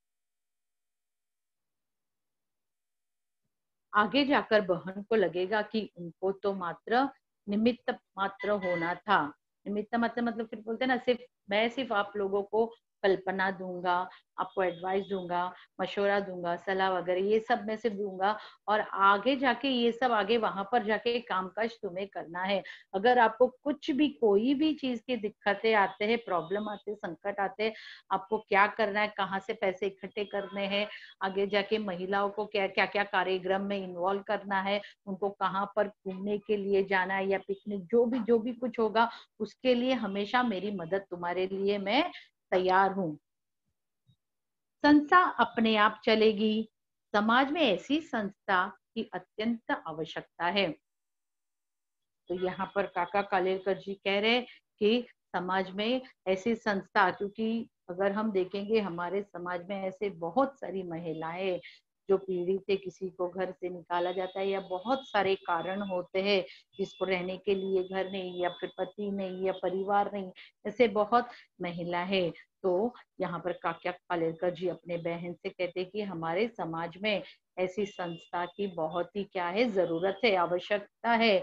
आगे जाकर बहन को लगेगा कि उनको तो मात्र निमित्त मात्र होना था। निमित्त मात्र मतलब फिर बोलते हैं ना, सिर्फ मैं सिर्फ आप लोगों को कल्पना दूंगा, आपको एडवाइस दूंगा, मशवरा दूंगा, सलाह वगैरह ये सब मैं सिर्फ दूंगा और आगे जाके ये सब आगे वहां पर जाके कामकाज तुम्हें करना है। अगर आपको कुछ भी कोई भी चीज की दिक्कतें आते हैं, प्रॉब्लम आते हैं, संकट आते हैं, आपको क्या करना है, कहाँ से पैसे इकट्ठे करने हैं, आगे जाके महिलाओं को क्या क्या क्या कार्यक्रम में इन्वॉल्व करना है, उनको कहाँ पर घूमने के लिए जाना है या पिकनिक, जो भी जो भी कुछ होगा उसके लिए हमेशा मेरी मदद तुम्हारे लिए मैं तैयार हूँ। संस्था अपने आप चलेगी। समाज में ऐसी संस्था की अत्यंत आवश्यकता है। तो यहाँ पर काका कालेलकर जी कह रहे कि समाज में ऐसी संस्था, क्योंकि अगर हम देखेंगे हमारे समाज में ऐसे बहुत सारी महिलाएं जो पीड़ित है, किसी को घर से निकाला जाता है या बहुत सारे कारण होते हैं जिसको रहने के लिए घर नहीं या फिर पति नहीं या परिवार नहीं, ऐसे बहुत महिला है। तो यहाँ पर काका कालेलकर जी अपने बहन से कहते हैं कि हमारे समाज में ऐसी संस्था की बहुत ही क्या है, जरूरत है, आवश्यकता है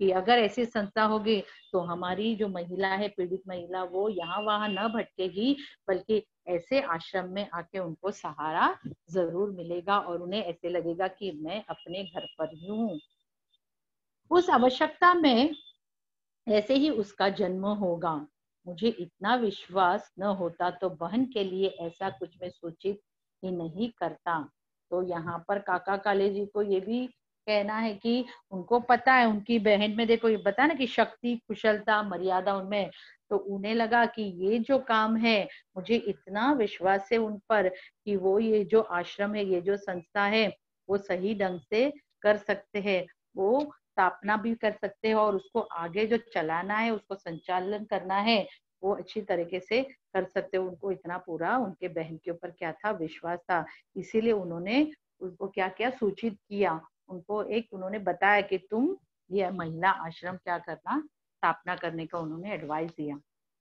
कि अगर ऐसी संस्था होगी तो हमारी जो महिला है, पीड़ित महिला, वो यहाँ वहां न भटकेगी, बल्कि ऐसे आश्रम में आके उनको सहारा जरूर मिलेगा और उन्हें ऐसे लगेगा कि मैं अपने घर पर ही हूँ। उस आवश्यकता में ऐसे ही उसका जन्म होगा। मुझे इतना विश्वास न होता तो बहन के लिए ऐसा कुछ मैं सूचित ही नहीं करता। तो यहाँ पर काका काले जी को ये भी कहना है कि उनको पता है उनकी बहन में, देखो ये बता ना कि शक्ति, कुशलता, मर्यादा उनमें, तो उन्हें लगा कि ये जो काम है, मुझे इतना विश्वास है उन पर कि वो ये जो आश्रम है, ये जो संस्था है, वो सही ढंग से कर सकते हैं, वो स्थापना भी कर सकते हैं और उसको आगे जो चलाना है, उसको संचालन करना है, वो अच्छी तरीके से कर सकते हो। उनको इतना पूरा उनके बहन के ऊपर क्या था, विश्वास था। इसीलिए उन्होंने उनको क्या क्या सूचित किया, उनको एक उन्होंने बताया कि तुम ये महिला आश्रम क्या करना, स्थापना करने का उन्होंने एडवाइस दिया।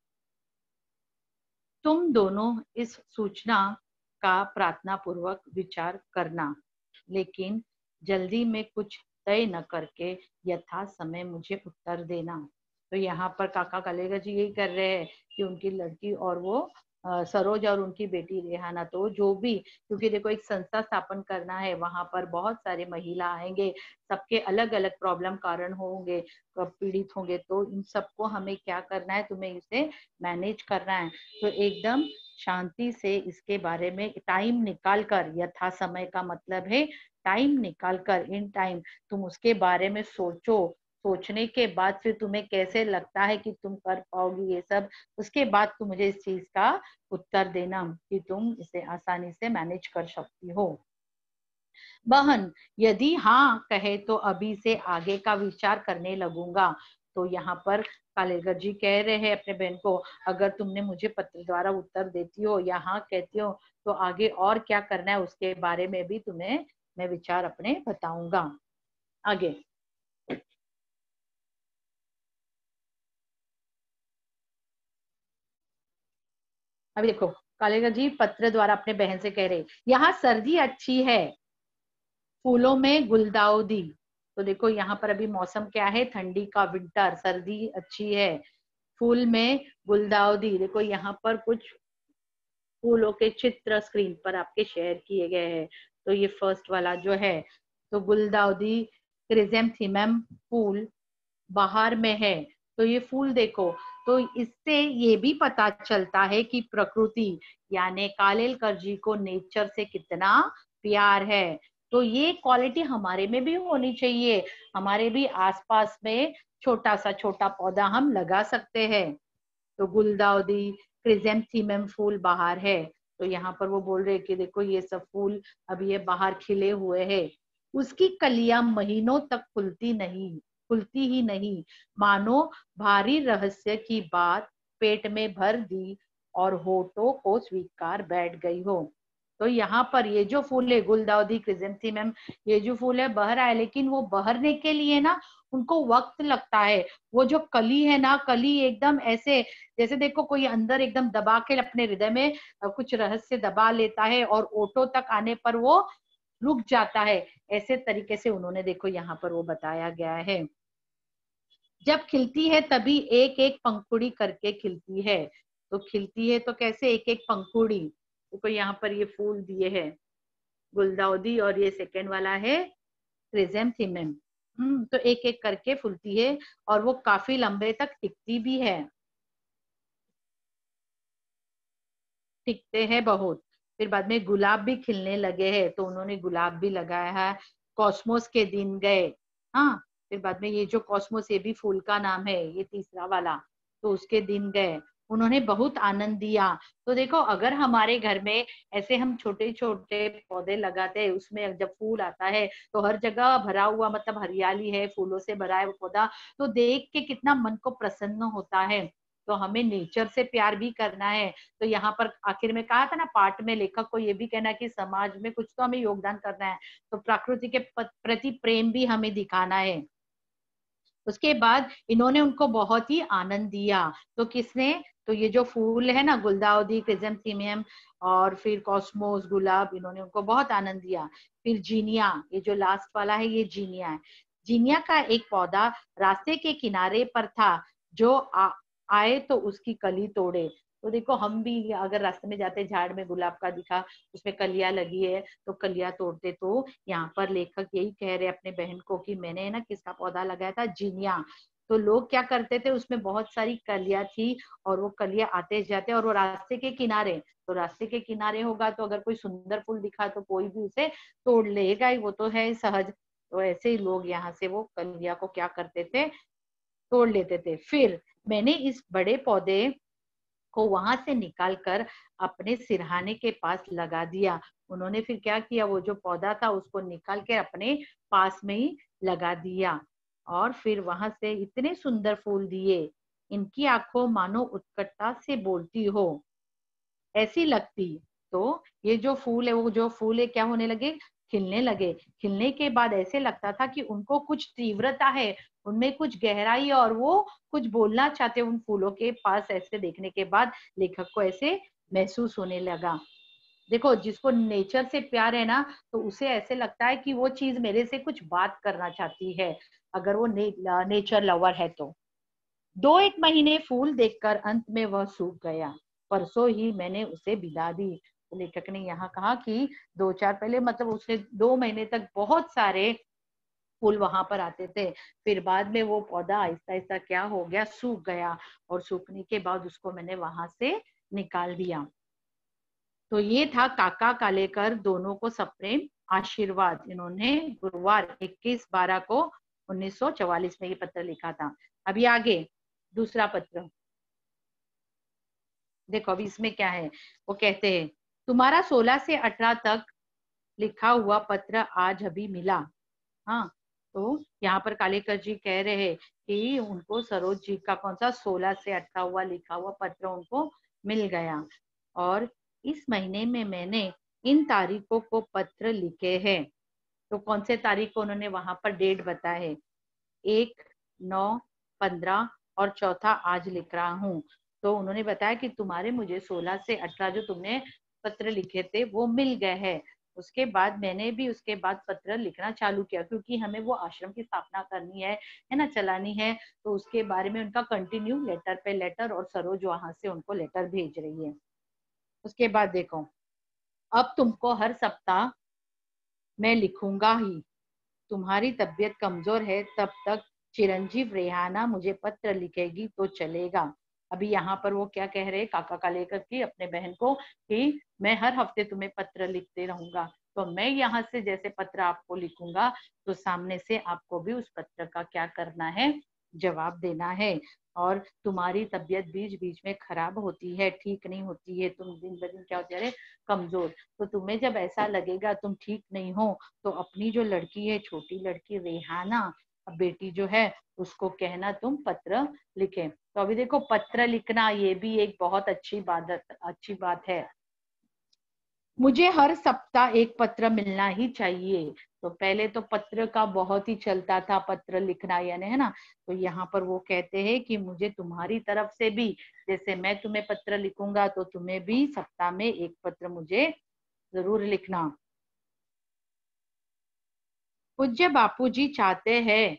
तुम दोनों इस सूचना का प्रार्थना पूर्वक विचार करना, लेकिन जल्दी में कुछ तय न करके यथा समय मुझे उत्तर देना। तो यहाँ पर काका कलेगा जी यही कर रहे हैं कि उनकी लड़की और वो अ, सरोज और उनकी बेटी रेहाना, तो जो भी, क्योंकि देखो एक संस्था स्थापन करना है, वहां पर बहुत सारे महिला आएंगे, सबके अलग अलग प्रॉब्लम कारण होंगे, पीड़ित होंगे, तो इन सबको हमें क्या करना है, तुम्हें इसे मैनेज करना है। तो एकदम शांति से इसके बारे में टाइम निकाल कर, यथा समय का मतलब है टाइम निकाल कर, इन टाइम तुम उसके बारे में सोचो। सोचने के बाद फिर तुम्हें कैसे लगता है कि तुम कर पाओगी ये सब, उसके बाद तुम मुझे इस चीज का उत्तर देना कि तुम इसे आसानी से मैनेज कर सकती हो। बहन यदि हाँ कहे तो अभी से आगे का विचार करने लगूंगा। तो यहाँ पर कालेगर जी कह रहे हैं अपने बहन को, अगर तुमने मुझे पत्र द्वारा उत्तर देती हो या हाँ कहती हो तो आगे और क्या करना है उसके बारे में भी तुम्हें मैं विचार अपने बताऊंगा। आगे अभी देखो, कालेगर जी पत्र द्वारा अपने बहन से कह रहे, यहाँ सर्दी अच्छी है, फूलों में गुलदाउदी। तो देखो यहाँ पर अभी मौसम क्या है, ठंडी का, विंटर, सर्दी अच्छी है, फूल में गुलदाउदी। देखो यहाँ पर कुछ फूलों के चित्र स्क्रीन पर आपके शेयर किए गए हैं। तो ये फर्स्ट वाला जो है, तो गुलदाउदी क्रिजेंथेमम फूल बाहर में है। तो ये फूल देखो, तो इससे ये भी पता चलता है कि प्रकृति यानी कालेलकर जी को नेचर से कितना प्यार है। तो ये क्वालिटी हमारे में भी होनी चाहिए, हमारे भी आसपास में छोटा सा छोटा पौधा हम लगा सकते हैं। तो गुलदाउदी क्रिजेंथेमम फूल बाहर है। तो यहाँ पर वो बोल रहे हैं कि देखो ये सब फूल अब ये बाहर खिले हुए हैं, उसकी कलियां महीनों तक खुलती नहीं, खुलती ही नहीं, मानो भारी रहस्य की बात पेट में भर दी और होठों को स्वीकार बैठ गई हो। तो यहाँ पर ये जो फूल है गुलदाउदी क्रिजेंथेमम, ये जो फूल है बहर आए, लेकिन वो बहरने के लिए ना उनको वक्त लगता है। वो जो कली है ना, कली एकदम ऐसे जैसे देखो कोई अंदर एकदम दबा के अपने हृदय में कुछ रहस्य दबा लेता है और ओठों तक आने पर वो रुक जाता है, ऐसे तरीके से उन्होंने देखो यहाँ पर वो बताया गया है। जब खिलती है तभी एक एक पंखुड़ी करके खिलती है। तो खिलती है तो कैसे, एक एक पंखुड़ी। देखो यहाँ पर ये फूल दिए है गुलदाउदी और ये सेकेंड वाला है क्रिजेंथेमम। हम्म तो एक एक करके फूलती है और वो काफी लंबे तक टिकती भी है, टिकते हैं बहुत। फिर बाद में गुलाब भी खिलने लगे हैं, तो उन्होंने गुलाब भी लगाया है। कॉस्मोस के दिन गए, हाँ, फिर बाद में ये जो कॉस्मोस ये भी फूल का नाम है, ये तीसरा वाला, तो उसके दिन गए, उन्होंने बहुत आनंद दिया। तो देखो अगर हमारे घर में ऐसे हम छोटे छोटे पौधे लगाते हैं, उसमें जब फूल आता है तो हर जगह भरा हुआ, मतलब हरियाली है, फूलों से भरा है वो पौधा, तो देख के कितना मन को प्रसन्न होता है। तो हमें नेचर से प्यार भी करना है। तो यहाँ पर आखिर में कहा था ना, पाठ में लेखक को ये भी कहना है कि समाज में कुछ तो हमें योगदान करना है, तो प्रकृति के प्रति प्रेम भी हमें दिखाना है। उसके बाद इन्होंने उनको बहुत ही आनंद दिया। तो किसने, तो ये जो फूल है ना गुलदाउदी क्रिजेंथेमम और फिर कॉस्मोस गुलाब, इन्होंने उनको बहुत आनंद दिया। फिर जीनिया, ये जो लास्ट वाला है ये जीनिया है। जिनिया का एक पौधा रास्ते के किनारे पर था, जो आ, आए तो उसकी कली तोड़े। तो देखो हम भी अगर रास्ते में जाते, झाड़ में गुलाब का दिखा, उसमें कलियां लगी है तो कलियां तोड़ते। तो यहाँ पर लेखक यही कह रहे अपने बहन को कि मैंने ना किसका पौधा लगाया था, जिनिया। तो लोग क्या करते थे, उसमें बहुत सारी कलियां थी और वो कलियां आते जाते, और वो रास्ते के किनारे, तो रास्ते के किनारे होगा तो अगर कोई सुंदर फूल दिखा तो कोई भी उसे तोड़ लेगा ही, वो तो है सहज। तो ऐसे ही लोग यहाँ से वो कलियां को क्या करते थे, तोड़ लेते थे। फिर मैंने इस बड़े पौधे को वहां से निकाल कर अपने सिरहाने के पास लगा दिया। उन्होंने फिर क्या किया, वो जो पौधा था उसको निकाल के अपने पास में ही लगा दिया, और फिर वहां से इतने सुंदर फूल दिए, इनकी आंखों मानो उत्कटता से बोलती हो ऐसी लगती। तो ये जो फूल है, वो जो फूल है क्या होने लगे, खिलने लगे। खिलने के बाद ऐसे लगता था कि उनको कुछ तीव्रता है, उनमें कुछ गहराई है, और वो कुछ बोलना चाहते उन फूलों के पास। ऐसे देखने के बाद लेखक को ऐसे महसूस होने लगा। देखो जिसको नेचर से प्यार है ना, तो उसे ऐसे लगता है कि वो चीज मेरे से कुछ बात करना चाहती है, अगर वो ने, नेचर लवर है तो। दो एक महीने फूल देखकर अंत में वह सूख गया। परसों ही मैंने उसे बिदा दी। तो लेखक ने यहाँ कहा कि दो चार पहले, मतलब उसने दो महीने तक बहुत सारे फूल वहां पर आते थे, फिर बाद में वो पौधा आहिस्ता आहिस्ता क्या हो गया, सूख गया, और सूखने के बाद उसको मैंने वहां से निकाल दिया। तो ये था काका कालेकर दोनों को सप्रेम आशीर्वाद। इन्होंने गुरुवार इक्कीस बारह को उन्नीस सौ चौवालीस में ये पत्र लिखा था। अभी आगे दूसरा पत्र देखो, अभी इसमें क्या है, वो कहते हैं तुम्हारा सोलह से अठारह तक लिखा हुआ पत्र आज अभी मिला। हाँ, तो यहाँ पर कालेकर जी कह रहे हैं कि उनको सरोज जी का कौन सा सोलह से अठारह हुआ लिखा हुआ पत्र उनको मिल गया, और इस महीने में मैंने इन तारीखों को पत्र लिखे हैं। तो कौन से तारीख को उन्होंने वहां पर डेट बताया है, एक, नौ, पंद्रह और चौथा आज लिख रहा हूँ। तो उन्होंने बताया कि तुम्हारे मुझे सोलह से अठारह जो तुमने पत्र लिखे थे वो मिल गए हैं। उसके बाद मैंने भी उसके बाद पत्र लिखना चालू किया, क्योंकि हमें वो आश्रम की स्थापना करनी है है ना, चलानी है। तो उसके बारे में उनका कंटिन्यू लेटर पे लेटर, और सरोज वहां से उनको लेटर भेज रही है। उसके बाद देखो, अब तुमको हर सप्ताह मैं लिखूंगा ही। तुम्हारी तबीयत कमजोर है तब तक चिरंजीव रेहाना मुझे पत्र लिखेगी तो चलेगा। अभी यहाँ पर वो क्या कह रहे हैं काका कालेकर की अपने बहन को कि मैं हर हफ्ते तुम्हें पत्र लिखते रहूंगा, तो मैं यहाँ से जैसे पत्र आपको लिखूंगा तो सामने से आपको भी उस पत्र का क्या करना है, जवाब देना है। और तुम्हारी तबीयत बीच बीच में खराब होती है, ठीक नहीं होती है, तुम दिन ब दिन क्या होती है, कमजोर। तो तुम्हें जब ऐसा लगेगा तुम ठीक नहीं हो, तो अपनी जो लड़की है, छोटी लड़की रेहाना बेटी जो है, उसको कहना तुम पत्र लिखे। तो अभी देखो पत्र लिखना ये भी एक बहुत अच्छी बात अच्छी बात है। मुझे हर सप्ताह एक पत्र मिलना ही चाहिए। तो पहले तो पत्र का बहुत ही चलता था, पत्र लिखना यानी, है ना। तो यहाँ पर वो कहते हैं कि मुझे तुम्हारी तरफ से भी, जैसे मैं तुम्हें पत्र लिखूंगा तो तुम्हें भी सप्ताह में एक पत्र मुझे जरूर लिखना। पूज्य बापूजी चाहते हैं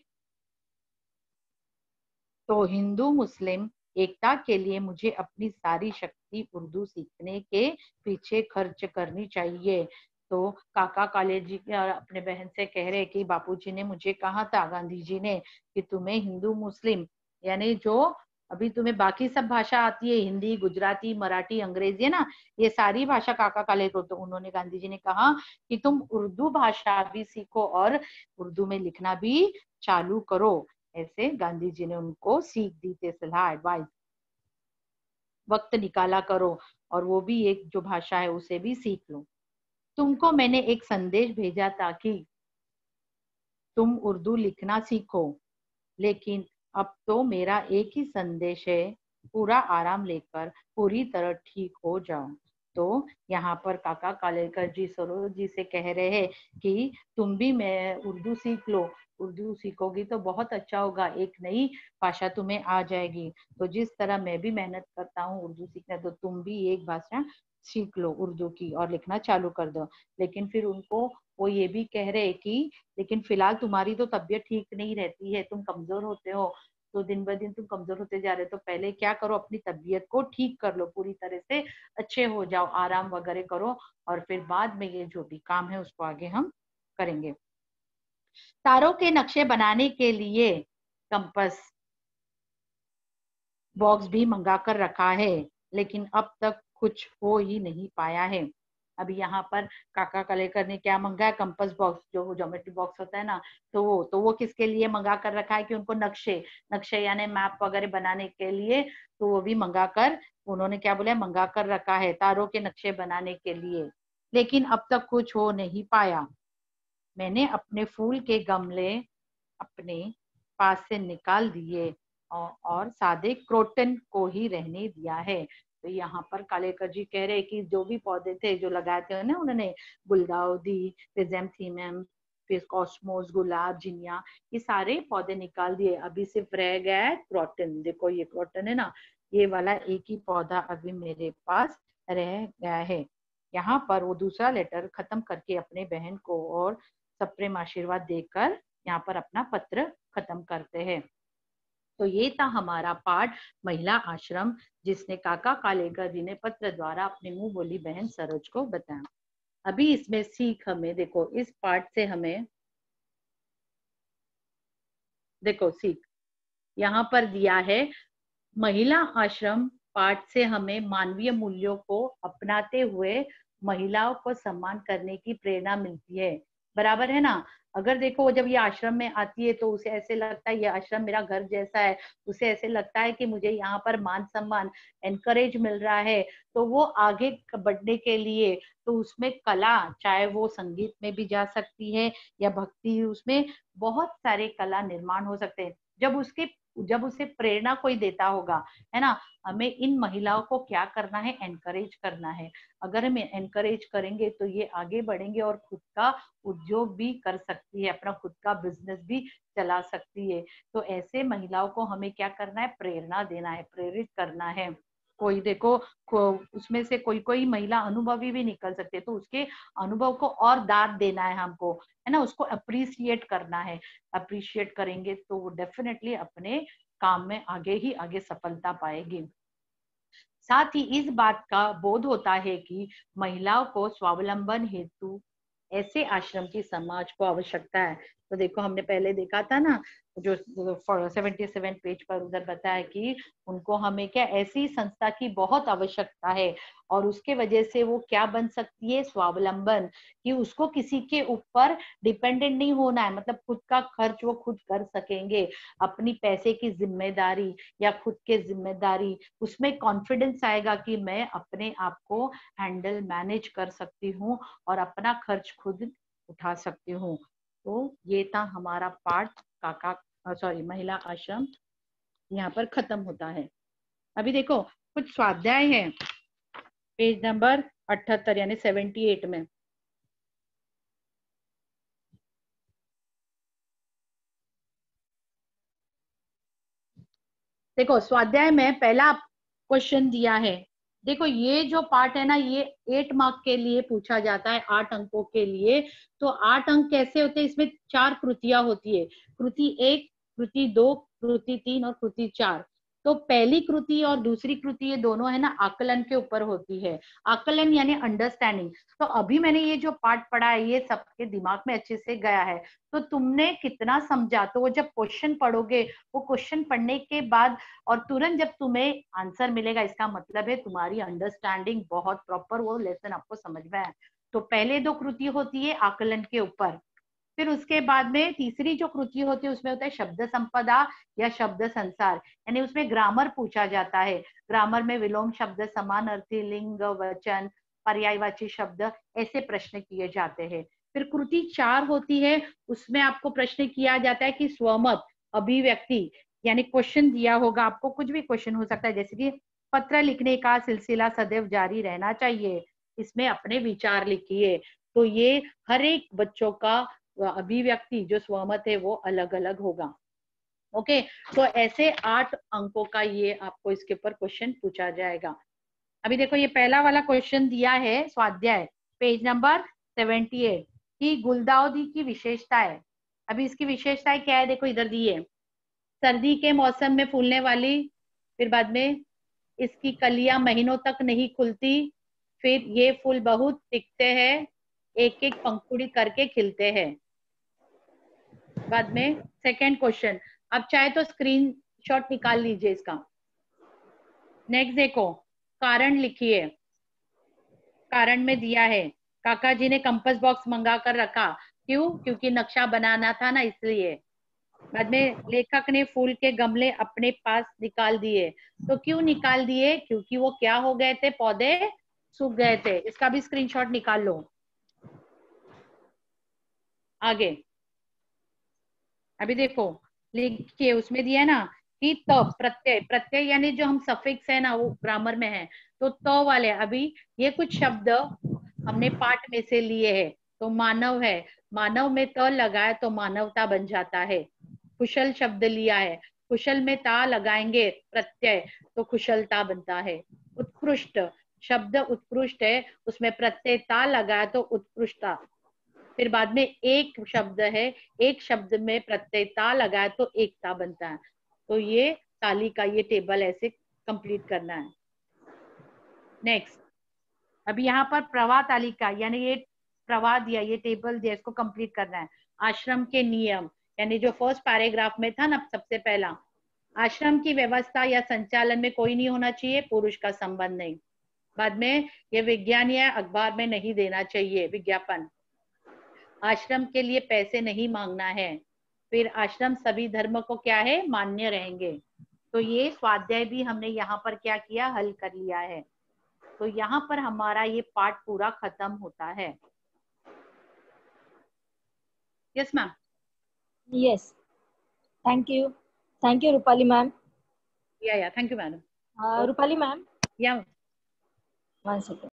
तो हिंदू मुस्लिम एकता के लिए मुझे अपनी सारी शक्ति उर्दू सीखने के पीछे खर्च करनी चाहिए। तो काका कॉलेज जी अपने बहन से कह रहे कि बापूजी ने मुझे कहा था, गांधी जी ने, कि तुम्हें हिंदू मुस्लिम यानी जो अभी तुम्हें बाकी सब भाषा आती है, हिंदी, गुजराती, मराठी, अंग्रेजी, है ना, ये सारी भाषा काका कॉलेज को, तो उन्होंने गांधी जी ने कहा कि तुम उर्दू भाषा भी सीखो और उर्दू में लिखना भी चालू करो। ऐसे गांधी जी ने उनको सीख दी थी, सलाह, एडवाइस। वक्त निकाला करो और वो भी एक जो भाषा है उसे भी सीख लो। तुमको मैंने एक संदेश भेजा ताकि तुम उर्दू लिखना सीखो, लेकिन अब तो मेरा एक ही संदेश है, पूरा आराम लेकर पूरी तरह ठीक हो जाओ। तो यहाँ पर काका कालेकर जी सरोज जी से कह रहे हैं कि तुम भी मैं उर्दू सीख लो, उर्दू सीखोगी तो बहुत अच्छा होगा, एक नई भाषा तुम्हें आ जाएगी। तो जिस तरह मैं भी मेहनत करता हूँ उर्दू सीखना, तो तुम भी एक भाषा सीख लो उर्दू की और लिखना चालू कर दो। लेकिन फिर उनको वो ये भी कह रहे कि लेकिन फिलहाल तुम्हारी तो तबीयत ठीक नहीं रहती है, तुम कमजोर होते हो, तो दिन ब दिन तुम कमजोर होते जा रहे हो, तो पहले क्या करो, अपनी तबीयत को ठीक कर लो, पूरी तरह से अच्छे हो जाओ, आराम वगैरह करो, और फिर बाद में ये जो भी काम है उसको आगे हम करेंगे। तारों के नक्शे बनाने के लिए कंपास बॉक्स भी मंगा कर रखा है, लेकिन अब तक कुछ हो ही नहीं पाया है। अभी यहाँ पर काका कलेकर ने क्या मंगाया, कंपास बॉक्स, जो ज्योमेट्री बॉक्स होता है ना, तो वो तो वो किसके लिए मंगा कर रखा है कि उनको नक्शे नक्शे यानी मैप वगैरह बनाने के लिए, तो वो भी मंगा कर, उन्होंने क्या बोला, मंगा कर रखा है तारों के नक्शे बनाने के लिए, लेकिन अब तक कुछ हो नहीं पाया। मैंने अपने फूल के गमले अपने पास से निकाल दिए और, और सादे क्रोटन को ही रहने दिया है। तो यहाँ पर कालेकर जी कह रहे हैं कि जो भी पौधे थे जो लगाए थे ना उन्होंने, गुलदाउदी, क्रिसैंथेमम, फिर कॉस्मोस, गुलाब, जिनिया, ये सारे पौधे निकाल दिए, अभी सिर्फ रह गया है क्रोटन। देखो ये क्रोटन है ना, ये वाला एक ही पौधा अभी मेरे पास रह गया है। यहाँ पर वो दूसरा लेटर खत्म करके अपने बहन को और सब प्रेम आशीर्वाद देकर यहाँ पर अपना पत्र खत्म करते हैं। तो ये था हमारा पाठ महिला आश्रम, जिसने काका कालेकर जी ने पत्र द्वारा अपनी मुंह बोली बहन सरोज को बताया। अभी इसमें सीख हमें देखो, इस पाठ से हमें देखो सीख यहाँ पर दिया है, महिला आश्रम पाठ से हमें मानवीय मूल्यों को अपनाते हुए महिलाओं को सम्मान करने की प्रेरणा मिलती है। बराबर है ना। अगर देखो जब ये आश्रम में आती है तो उसे ऐसे लगता है ये आश्रम मेरा घर जैसा है, उसे ऐसे लगता है कि मुझे यहाँ पर मान सम्मान, एनकरेज मिल रहा है, तो वो आगे बढ़ने के लिए, तो उसमें कला, चाहे वो संगीत में भी जा सकती है या भक्ति, उसमें बहुत सारे कला निर्माण हो सकते हैं। जब उसके जब उसे प्रेरणा कोई देता होगा, है ना, हमें इन महिलाओं को क्या करना है, एनकरेज करना है। अगर हम एनकरेज करेंगे तो ये आगे बढ़ेंगे और खुद का उद्योग भी कर सकती है, अपना खुद का बिजनेस भी चला सकती है। तो ऐसे महिलाओं को हमें क्या करना है, प्रेरणा देना है, प्रेरित करना है। कोई देखो को, उसमें से कोई कोई महिला अनुभवी भी निकल सकती है, तो उसके अनुभव को और दाद देना है हमको, है ना, उसको अप्रिशिएट करना है। अप्रिशिएट करेंगे तो वो डेफिनेटली अपने काम में आगे ही आगे सफलता पाएगी। साथ ही इस बात का बोध होता है कि महिलाओं को स्वावलंबन हेतु ऐसे आश्रम की समाज को आवश्यकता है। तो देखो हमने पहले देखा था ना, जो सतहत्तर पेज पर उधर बताया कि उनको हमें क्या ऐसी संस्था की बहुत आवश्यकता है, और उसके वजह से वो क्या बन सकती है, स्वावलंबन, कि उसको किसी के ऊपर डिपेंडेंट नहीं होना है, मतलब खुद का खर्च वो खुद कर सकेंगे, अपनी पैसे की जिम्मेदारी या खुद के जिम्मेदारी, उसमें कॉन्फिडेंस आएगा कि मैं अपने आप को हैंडल मैनेज कर सकती हूँ और अपना खर्च खुद उठा सकती हूँ। तो ये था हमारा पाठ काका सॉरी महिला आश्रम, यहाँ पर खत्म होता है। अभी देखो कुछ स्वाध्याय है पेज नंबर अठहत्तर यानी अठहत्तर में। देखो स्वाध्याय में पहला क्वेश्चन दिया है। देखो ये जो पार्ट है ना, ये एट मार्क के लिए पूछा जाता है, आठ अंकों के लिए। तो आठ अंक कैसे होते हैं, इसमें चार कृतियां होती है, कृति एक, कृति दो, कृति तीन और कृति चार। तो पहली कृति और दूसरी कृति ये दोनों है ना आकलन के ऊपर होती है। आकलन यानी अंडरस्टैंडिंग। तो अभी मैंने ये जो पार्ट पढ़ा है ये सबके दिमाग में अच्छे से गया है, तो तुमने कितना समझा। तो वो जब क्वेश्चन पढ़ोगे, वो क्वेश्चन पढ़ने के बाद और तुरंत जब तुम्हें आंसर मिलेगा, इसका मतलब है तुम्हारी अंडरस्टैंडिंग बहुत प्रॉपर, वो लेसन आपको समझ में है। तो पहले दो कृति होती है आकलन के ऊपर, फिर उसके बाद में तीसरी जो कृति होती है उसमें होता है शब्द संपदा या शब्द संसार, यानी उसमें ग्रामर पूछा जाता है। ग्रामर में विलोम शब्द, समान अर्थी, लिंग, वचन, पर्यायवाची शब्द, ऐसे प्रश्न किए जाते हैं। फिर कृति चार होती है, उसमें आपको प्रश्न किया जाता है कि स्वमत, अभिव्यक्ति, यानी क्वेश्चन दिया होगा आपको, कुछ भी क्वेश्चन हो सकता है, जैसे कि पत्र लिखने का सिलसिला सदैव जारी रहना चाहिए, इसमें अपने विचार लिखिए। तो ये हर एक बच्चों का अभिव्यक्ति जो स्वमत है वो अलग अलग होगा। ओके, तो ऐसे आठ अंकों का ये आपको इसके ऊपर क्वेश्चन पूछा जाएगा। अभी देखो ये पहला वाला क्वेश्चन दिया है स्वाध्याय पेज नंबर अठहत्तर। कि गुलदाउदी की विशेषता है। अभी इसकी विशेषताएं क्या है, देखो इधर दी है। सर्दी के मौसम में फूलने वाली, फिर बाद में इसकी कलियां महीनों तक नहीं खुलती, फिर ये फूल बहुत टिकते हैं, एक एक पंखुड़ी करके खिलते हैं। बाद में सेकंड क्वेश्चन, अब चाहे तो स्क्रीन शॉट निकाल लीजिए इसका। नेक्स्ट देखो, कारण लिखिए। कारण में दिया है, काका जी ने कंपास बॉक्स मंगा कर रखा, क्यों? क्योंकि नक्शा बनाना था ना, इसलिए। बाद में लेखक ने फूल के गमले अपने पास निकाल दिए, तो क्यों निकाल दिए? क्योंकि वो क्या हो गए थे, पौधे सूख गए थे। इसका भी स्क्रीनशॉट निकाल लो। आगे अभी देखो, लिखिए, उसमें दिया है ना कि त प्रत्यय, प्रत्यय यानी जो हम सफिक्स है ना वो ग्रामर में है, तो त वाले। अभी ये कुछ शब्द हमने पाठ में से लिए हैं, तो मानव है, मानव में त लगाए तो मानवता बन जाता है। कुशल शब्द लिया है, कुशल में ता लगाएंगे प्रत्यय तो कुशलता बनता है। उत्कृष्ट शब्द उत्कृष्ट है, उसमें प्रत्यय ता लगाए तो उत्कृष्टता। फिर बाद में एक शब्द है, एक शब्द में प्रत्ययता लगाए तो एकता बनता है। तो ये तालिका, ये टेबल ऐसे कंप्लीट करना है। नेक्स्ट, अभी यहाँ पर प्रवाह तालिका, यानी ये प्रवाह दिया, ये टेबल दिया, इसको कंप्लीट करना है। आश्रम के नियम, यानी जो फर्स्ट पैराग्राफ में था ना सबसे पहला, आश्रम की व्यवस्था या संचालन में कोई नहीं होना चाहिए, पुरुष का संबंध नहीं। बाद में ये विज्ञान या अखबार में नहीं देना चाहिए विज्ञापन। आश्रम के लिए पैसे नहीं मांगना है। फिर आश्रम सभी धर्म को क्या है, मान्य रहेंगे। तो ये स्वाध्याय भी हमने यहाँ पर क्या किया, हल कर लिया है। तो यहाँ पर हमारा ये पार्ट पूरा खत्म होता है। Yes ma'am. Yes, thank you, thank you Rupali ma'am. Yeah yeah thank you madam. Rupali ma'am, yeah one second.